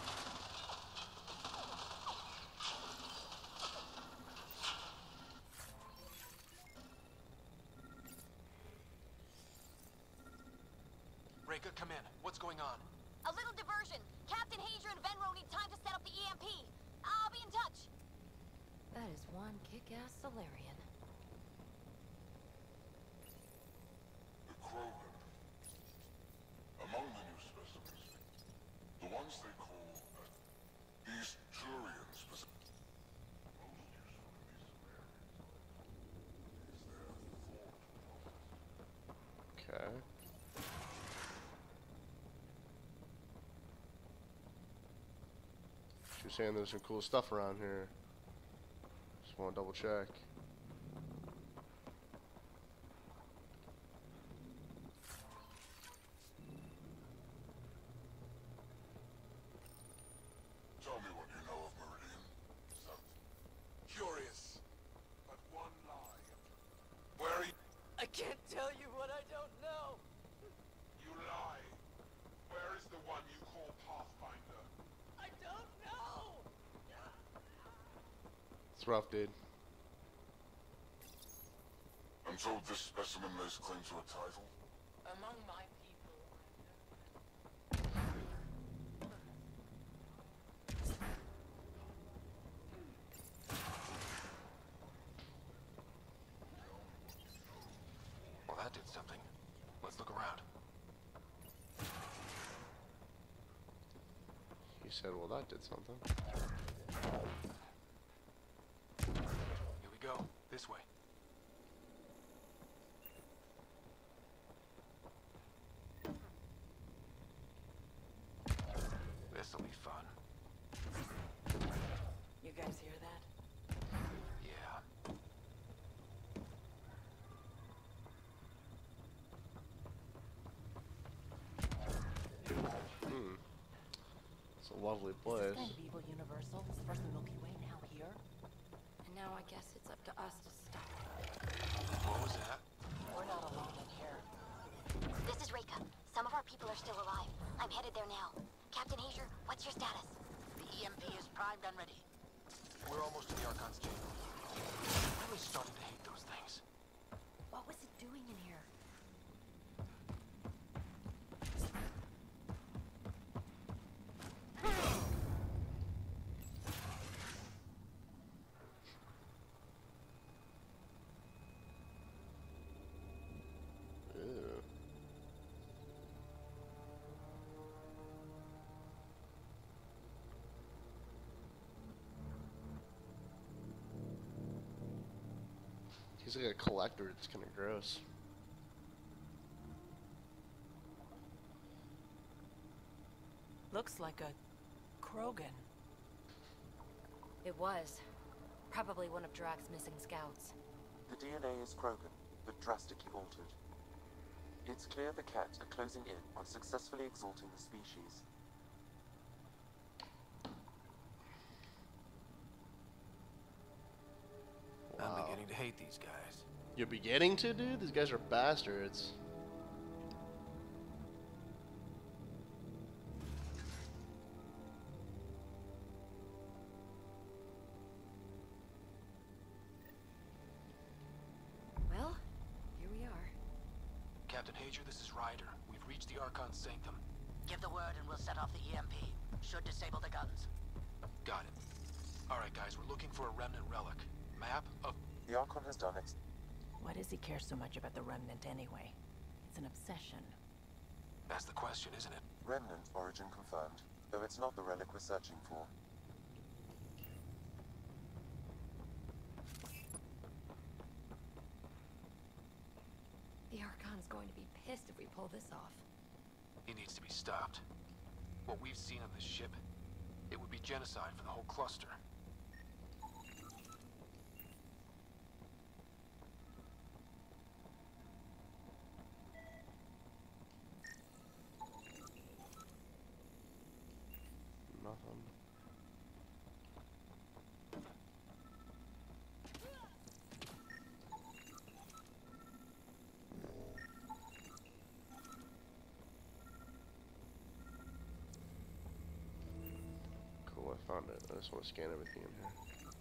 Reka, come in. What's going on? A little diversion. Captain Hager and Venro need time to set up the EMP. I'll be in touch. That is one kick-ass Solarian. The Krogan. Among the new specimens, the ones they call She's saying there's some cool stuff around here. Just want to double check. Tell me what you know of Meridian. Curious, but one lie. Where are you? I can't tell you what I don't know. You lie. Where is the one you call Pathfinder? I don't know. It's rough, dude. I'm told this specimen lays claim to a title. Among my people, Well, that did something. Let's look around. He said, well, that did something. Here we go. This way. This'll be fun. You guys hear that? Yeah. It's a lovely Is place. this kind of evil universal? Is First the Milky Way now here? And now I guess it's up to us to stop. What was that? We're not alone in here. This is Reka. Some of our people are still alive. I'm headed there now. Captain Hazer, what's your status? The EMP is primed and ready. We're almost to the Archon's chamber. I'm really starting to hate those things. What was it doing in here? Ew. He's like a collector. It's kind of gross. Looks like a Krogan. It was. Probably one of Drax's missing scouts. The DNA is Krogan, but drastically altered. It's clear the Cat are closing in on successfully exalting the species. I'm beginning to hate these guys. You're beginning to, dude? These guys are bastards. Well, here we are. Captain Hager, this is Ryder. We've reached the Archon's sanctum. Give the word and we'll set off the EMP. Should disable the guns. Got it. Alright guys, we're looking for a remnant relic. Map of... The Archon has done it. Why does he care so much about the Remnant anyway? It's an obsession. That's the question, isn't it? Remnant origin confirmed, though it's not the relic we're searching for. The Archon's going to be pissed if we pull this off. He needs to be stopped. What we've seen on this ship, it would be genocide for the whole cluster. Nothing. Cool, I found it. I just want to scan everything in here.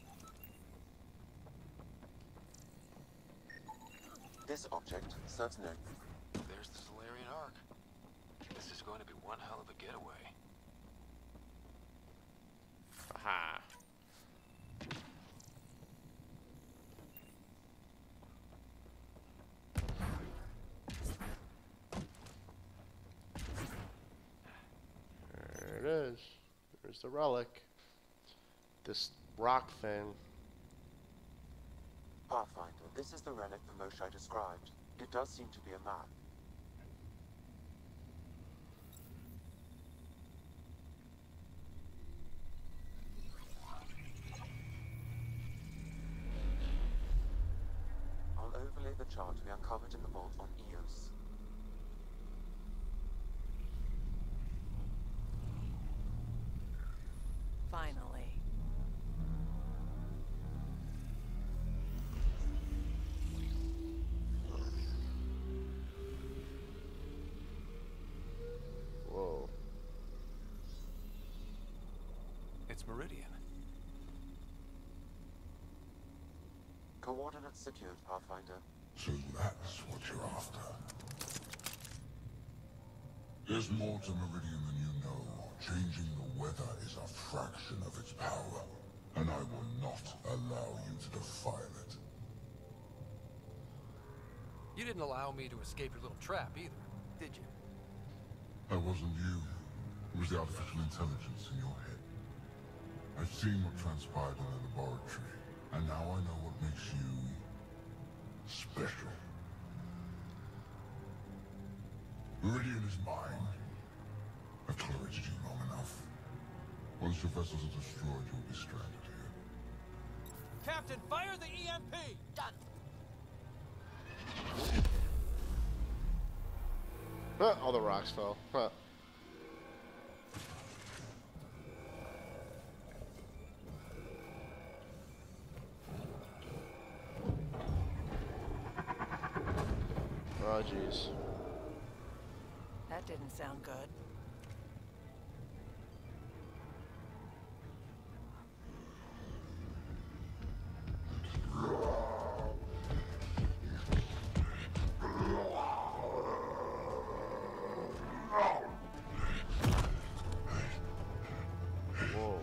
This object serves no... There's the Solarian Ark. This is going to be one hell of a getaway. Aha. There it is. There's the relic. This rock thing. Pathfinder, this is the relic the Moshae described. It does seem to be a map. chart we uncovered in the vault on Eos. Finally. Whoa. It's Meridian. Coordinates secured, Pathfinder. So that's what you're after. There's more to Meridian than you know. Changing the weather is a fraction of its power, and I will not allow you to defile it. You didn't allow me to escape your little trap either, did you? That wasn't you. It was the artificial intelligence in your head. I've seen what transpired in the laboratory, and now I know what makes you special. Meridian is mine. I've tolerated you long enough. Once your vessels are destroyed, you'll be stranded here. Captain, fire the EMP! Done! All the rocks fell. Huh. Oh, jeez. That didn't sound good. Whoa.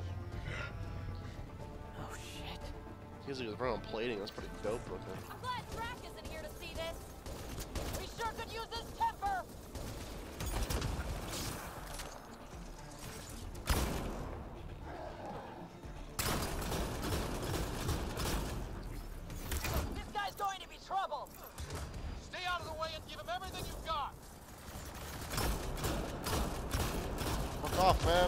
Oh, shit. He's like running on plating. That's pretty dope looking. I'm glad Drac isn't here to see this. We sure could use his temper. This guy's going to be trouble. Stay out of the way and give him everything you've got! Fuck off, man.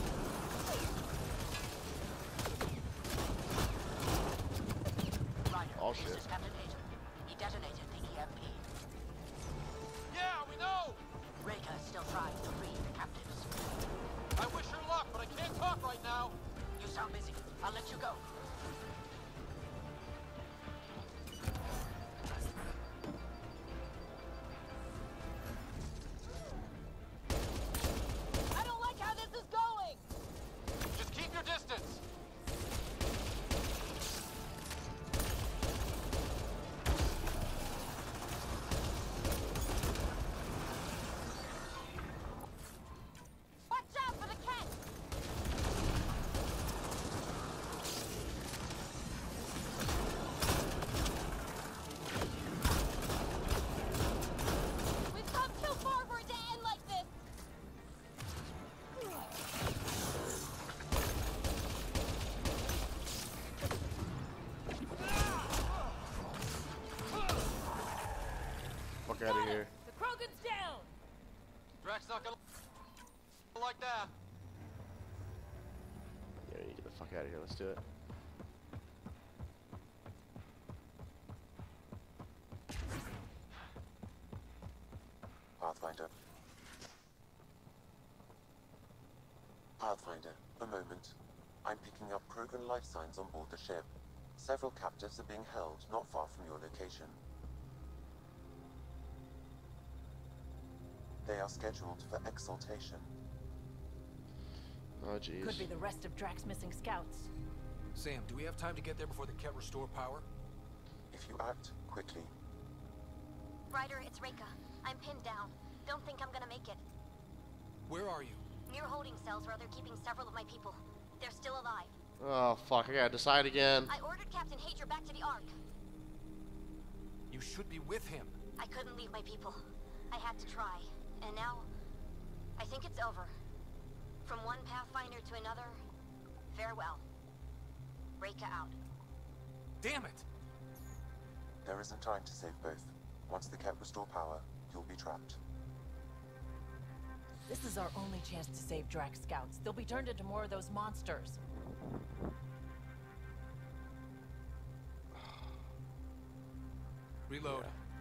Oh shit. This is Captain Hager. He detonated the EMP. Yeah, we know! Raker is still trying to free the captives. I wish her luck, but I can't talk right now. You sound busy. I'll let you go. I don't like how this is going. Just keep your distance. Watch out for the cat. We've come too far for it to end like this. Fuck out of here. The Krogan's down. Drac's not gonna like that. Yeah, you get the fuck out of here. Let's do it. Pathfinder. Pathfinder, a moment. I'm picking up Krogan life signs on board the ship. Several captives are being held not far from your location. They are scheduled for exaltation. Oh jeez. Could be the rest of Drac's missing scouts. Sam, do we have time to get there before the Ket restore power? If you act quickly. Ryder, it's Reika. I'm pinned down. Don't think I'm gonna make it. Where are you? Near holding cells where they're keeping several of my people. They're still alive. Oh fuck! I gotta decide again. I ordered Captain Hager back to the Ark. You should be with him. I couldn't leave my people. I had to try. And now, I think it's over. From one Pathfinder to another, farewell. Reika out. Damn it! There isn't time to save both. Once the Ket restore power, you'll be trapped. This is our only chance to save Drac's scouts. They'll be turned into more of those monsters. Reload.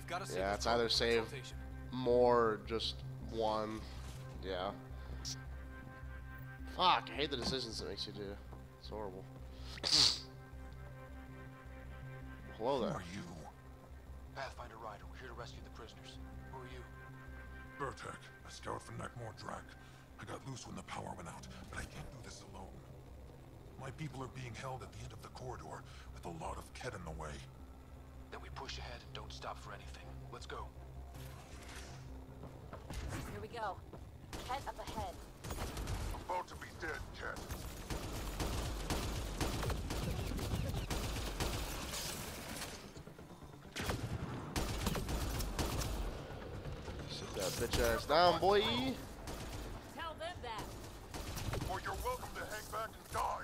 Gotta see Yeah, what's it's wrong either with the save rotation. more or just one. Yeah. Fuck, I hate the decisions it makes you do. It's horrible. Hello there. Who are you? Pathfinder Ryder, we're here to rescue the prisoners. Who are you? Burtek, a scout from Nakmor Drak. I got loose when the power went out, but I can't do this alone. My people are being held at the end of the corridor with a lot of Kett in the way. Then we push ahead and don't stop for anything. Let's go. Here we go. Kett up ahead. About to be dead, Kett. Sit that bitch ass down, boy. Tell them that. Or you're welcome to hang back and die.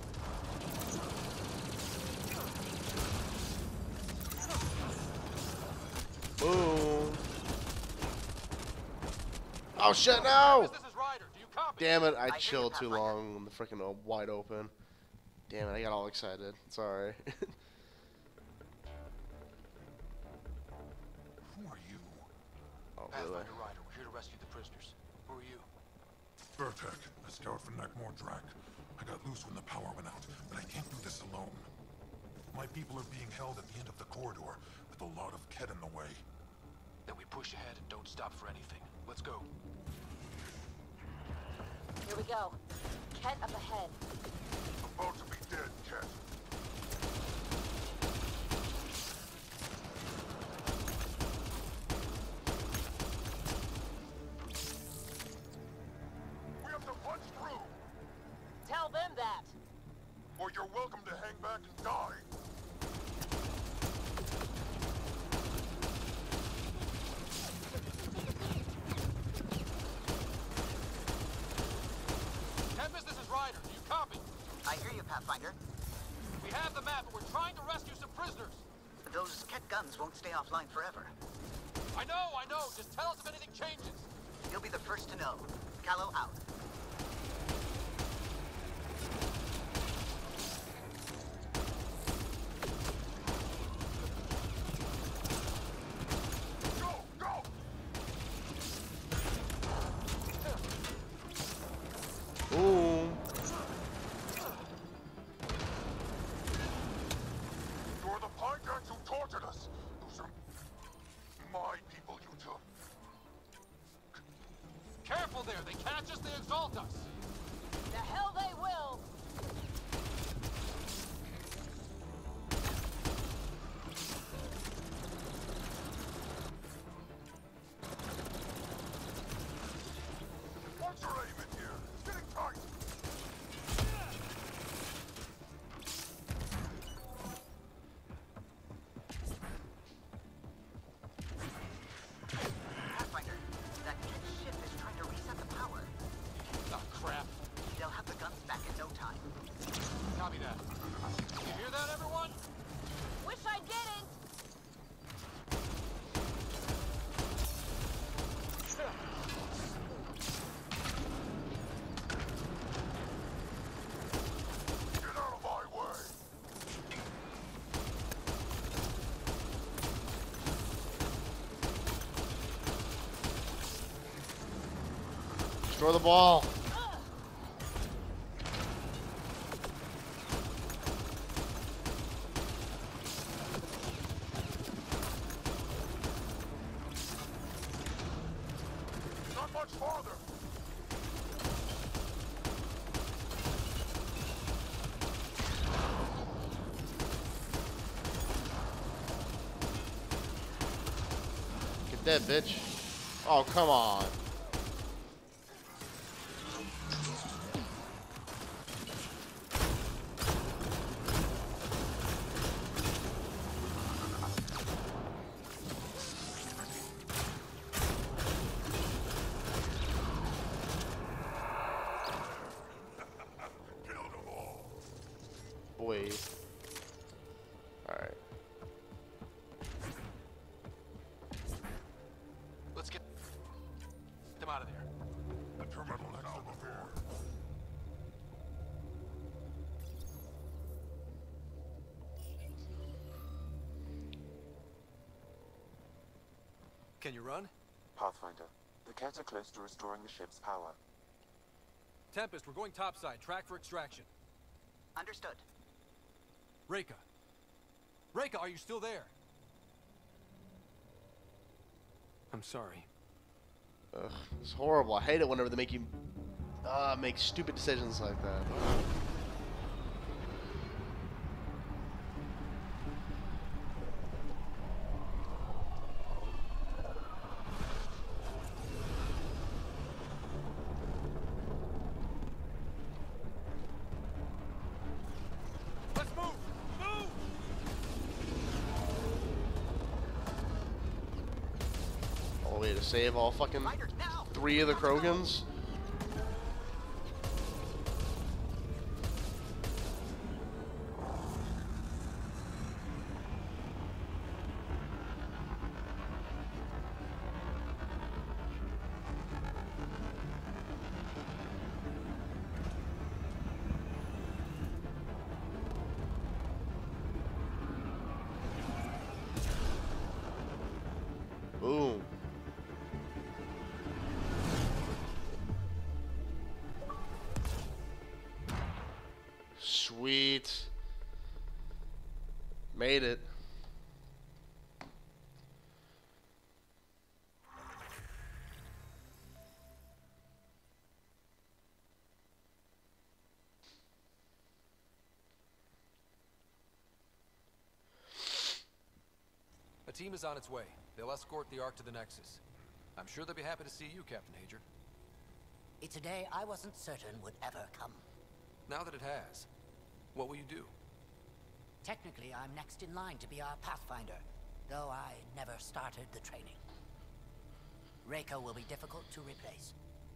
Boom. Oh shit, no! This is Ryder. Do you copy? Damn it, I chilled too long when the freaking wide open. Damn it, I got all excited. Sorry. Who are you? Oh, really? Pathfinder Ryder, we're here to rescue the prisoners. Who are you? Burtek, a scout from Nakmor Drak. I got loose when the power went out, but I can't do this alone. My people are being held at the end of the corridor with a lot of Kett in the way. Then we push ahead and don't stop for anything. Let's go. Here we go. Kett up ahead. About to be dead, Kett. We have to punch through, Tell them that. or you're welcome to hang back and die. Tempest, this is Ryder. Do you copy? I hear you, Pathfinder. We have the map, but we're trying to rescue some prisoners. Those Kett guns won't stay offline forever. I know. Just tell us if anything changes. You'll be the first to know. Callow out. Go, go! Boom. You're the Pinecats who tortured us. Those are my people you took. Careful there. They catch us, they exalt us. The hell they will. What's your aim in here? It's getting tight. Pathfinder, that Kett ship is trying to reset the power. Oh, crap. They'll have the guns back in no time. Copy that. You hear that, everyone? Wish I didn't. Get out of my way. Destroy the ball. Not much farther. Get that bitch. Oh, come on. Killed them all. Boy. Alright. Let's get them out of there. The terminal next to the door. Can you run? Pathfinder, the Ket are close to restoring the ship's power. Tempest, we're going topside. Track for extraction. Understood. Reika. Reika, are you still there? I'm sorry. Ugh, it's horrible. I hate it whenever they make you make stupid decisions like that. Let's move! Move! All the way to save all fucking 3 of the Krogans. Boom. Sweet. Made it. A team is on its way. They'll escort the Ark to the Nexus. I'm sure they'll be happy to see you, Captain Hager. It's a day I wasn't certain would ever come. Now that it has, what will you do? Technically, I'm next in line to be our Pathfinder, though I never started the training. Reika will be difficult to replace.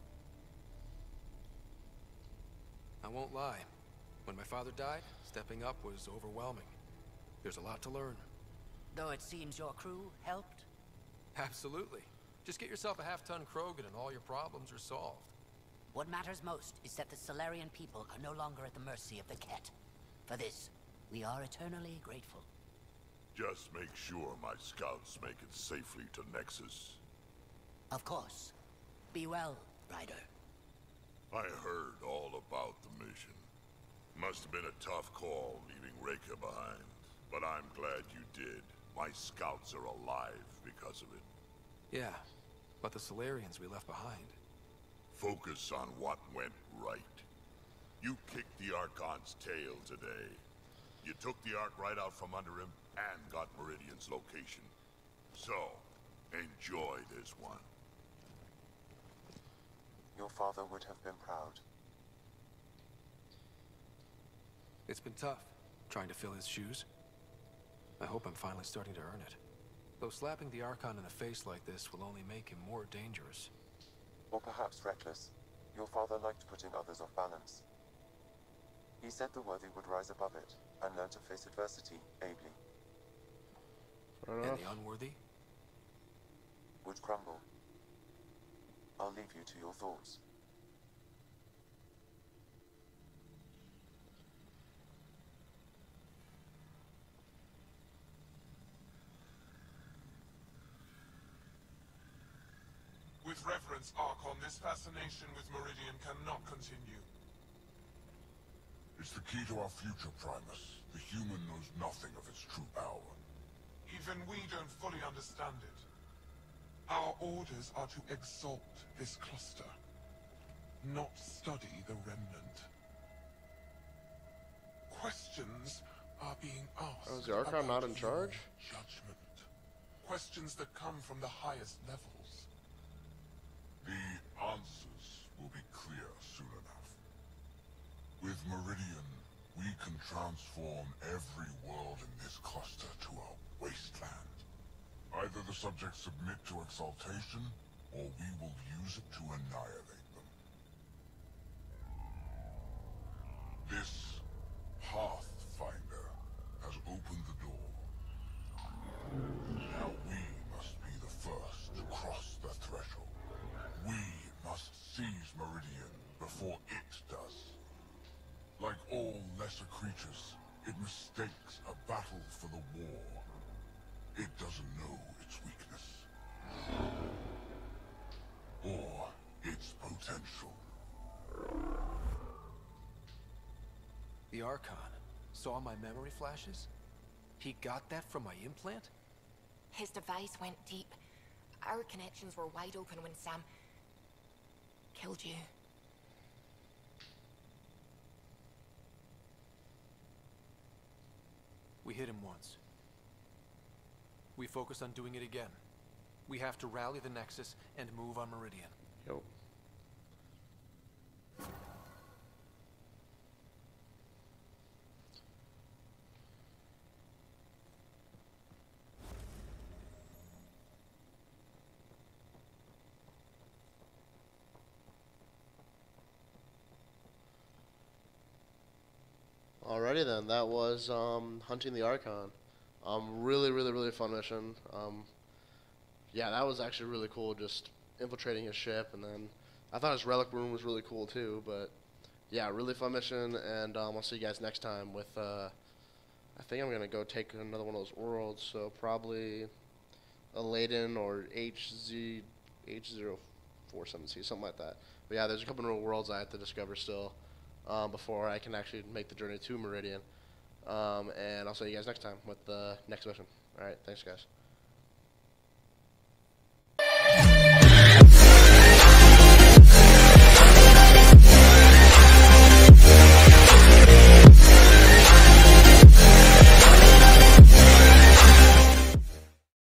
I won't lie. When my father died, stepping up was overwhelming. There's a lot to learn. Though it seems your crew helped? Absolutely. Just get yourself a half-ton Krogan and all your problems are solved. What matters most is that the Solarian people are no longer at the mercy of the Ket. For this, we are eternally grateful. Just make sure my scouts make it safely to Nexus. Of course. Be well, Ryder. I heard all about the mission. Must have been a tough call leaving Reika behind, but I'm glad you did. My scouts are alive because of it. Yeah, but the Solarians we left behind. Focus on what went right. You kicked the Archon's tail today. You took the Ark right out from under him and got Meridian's location. So, enjoy this one. Your father would have been proud. It's been tough, trying to fill his shoes. I hope I'm finally starting to earn it. Though slapping the Archon in the face like this will only make him more dangerous. Or perhaps reckless. Your father liked putting others off balance. He said the worthy would rise above it, and learn to face adversity ably. And the unworthy? Would crumble. I'll leave you to your thoughts. With reverence, Archon, this fascination with Meridian cannot continue. It's the key to our future, Primus. The human knows nothing of its true power. Even we don't fully understand it. Our orders are to exalt this cluster, not study the remnant. Questions are being asked. Oh, is the Archon not in charge? Judgment. Questions that come from the highest levels. The answers will be clear soon enough. With Meridian, we can transform every world in this cluster to a wasteland. Either the subjects submit to exaltation, or we will use it to annihilate them. This Pathfinder has opened the door. Now we must be the first to cross the threshold. We must seize Meridian before it does. Like all lesser creatures, it mistakes a battle for the war. It doesn't know its weakness. or its potential. The Archon saw my memory flashes? He got that from my implant? His device went deep. Our connections were wide open when Sam killed you. We hit him once. We focus on doing it again. We have to rally the Nexus and move on Meridian. Yo. Alrighty then, that was hunting the Archon. Really fun mission. Yeah, that was actually really cool, just infiltrating his ship, and then I thought his relic room was really cool too, but yeah, really fun mission, and I'll see you guys next time with, I think I'm going to go take another one of those worlds, so probably a Layden or H047C, something like that. But yeah, there's a couple more worlds I have to discover still. Before I can actually make the journey to Meridian. And I'll see you guys next time with the next mission. Alright, thanks guys.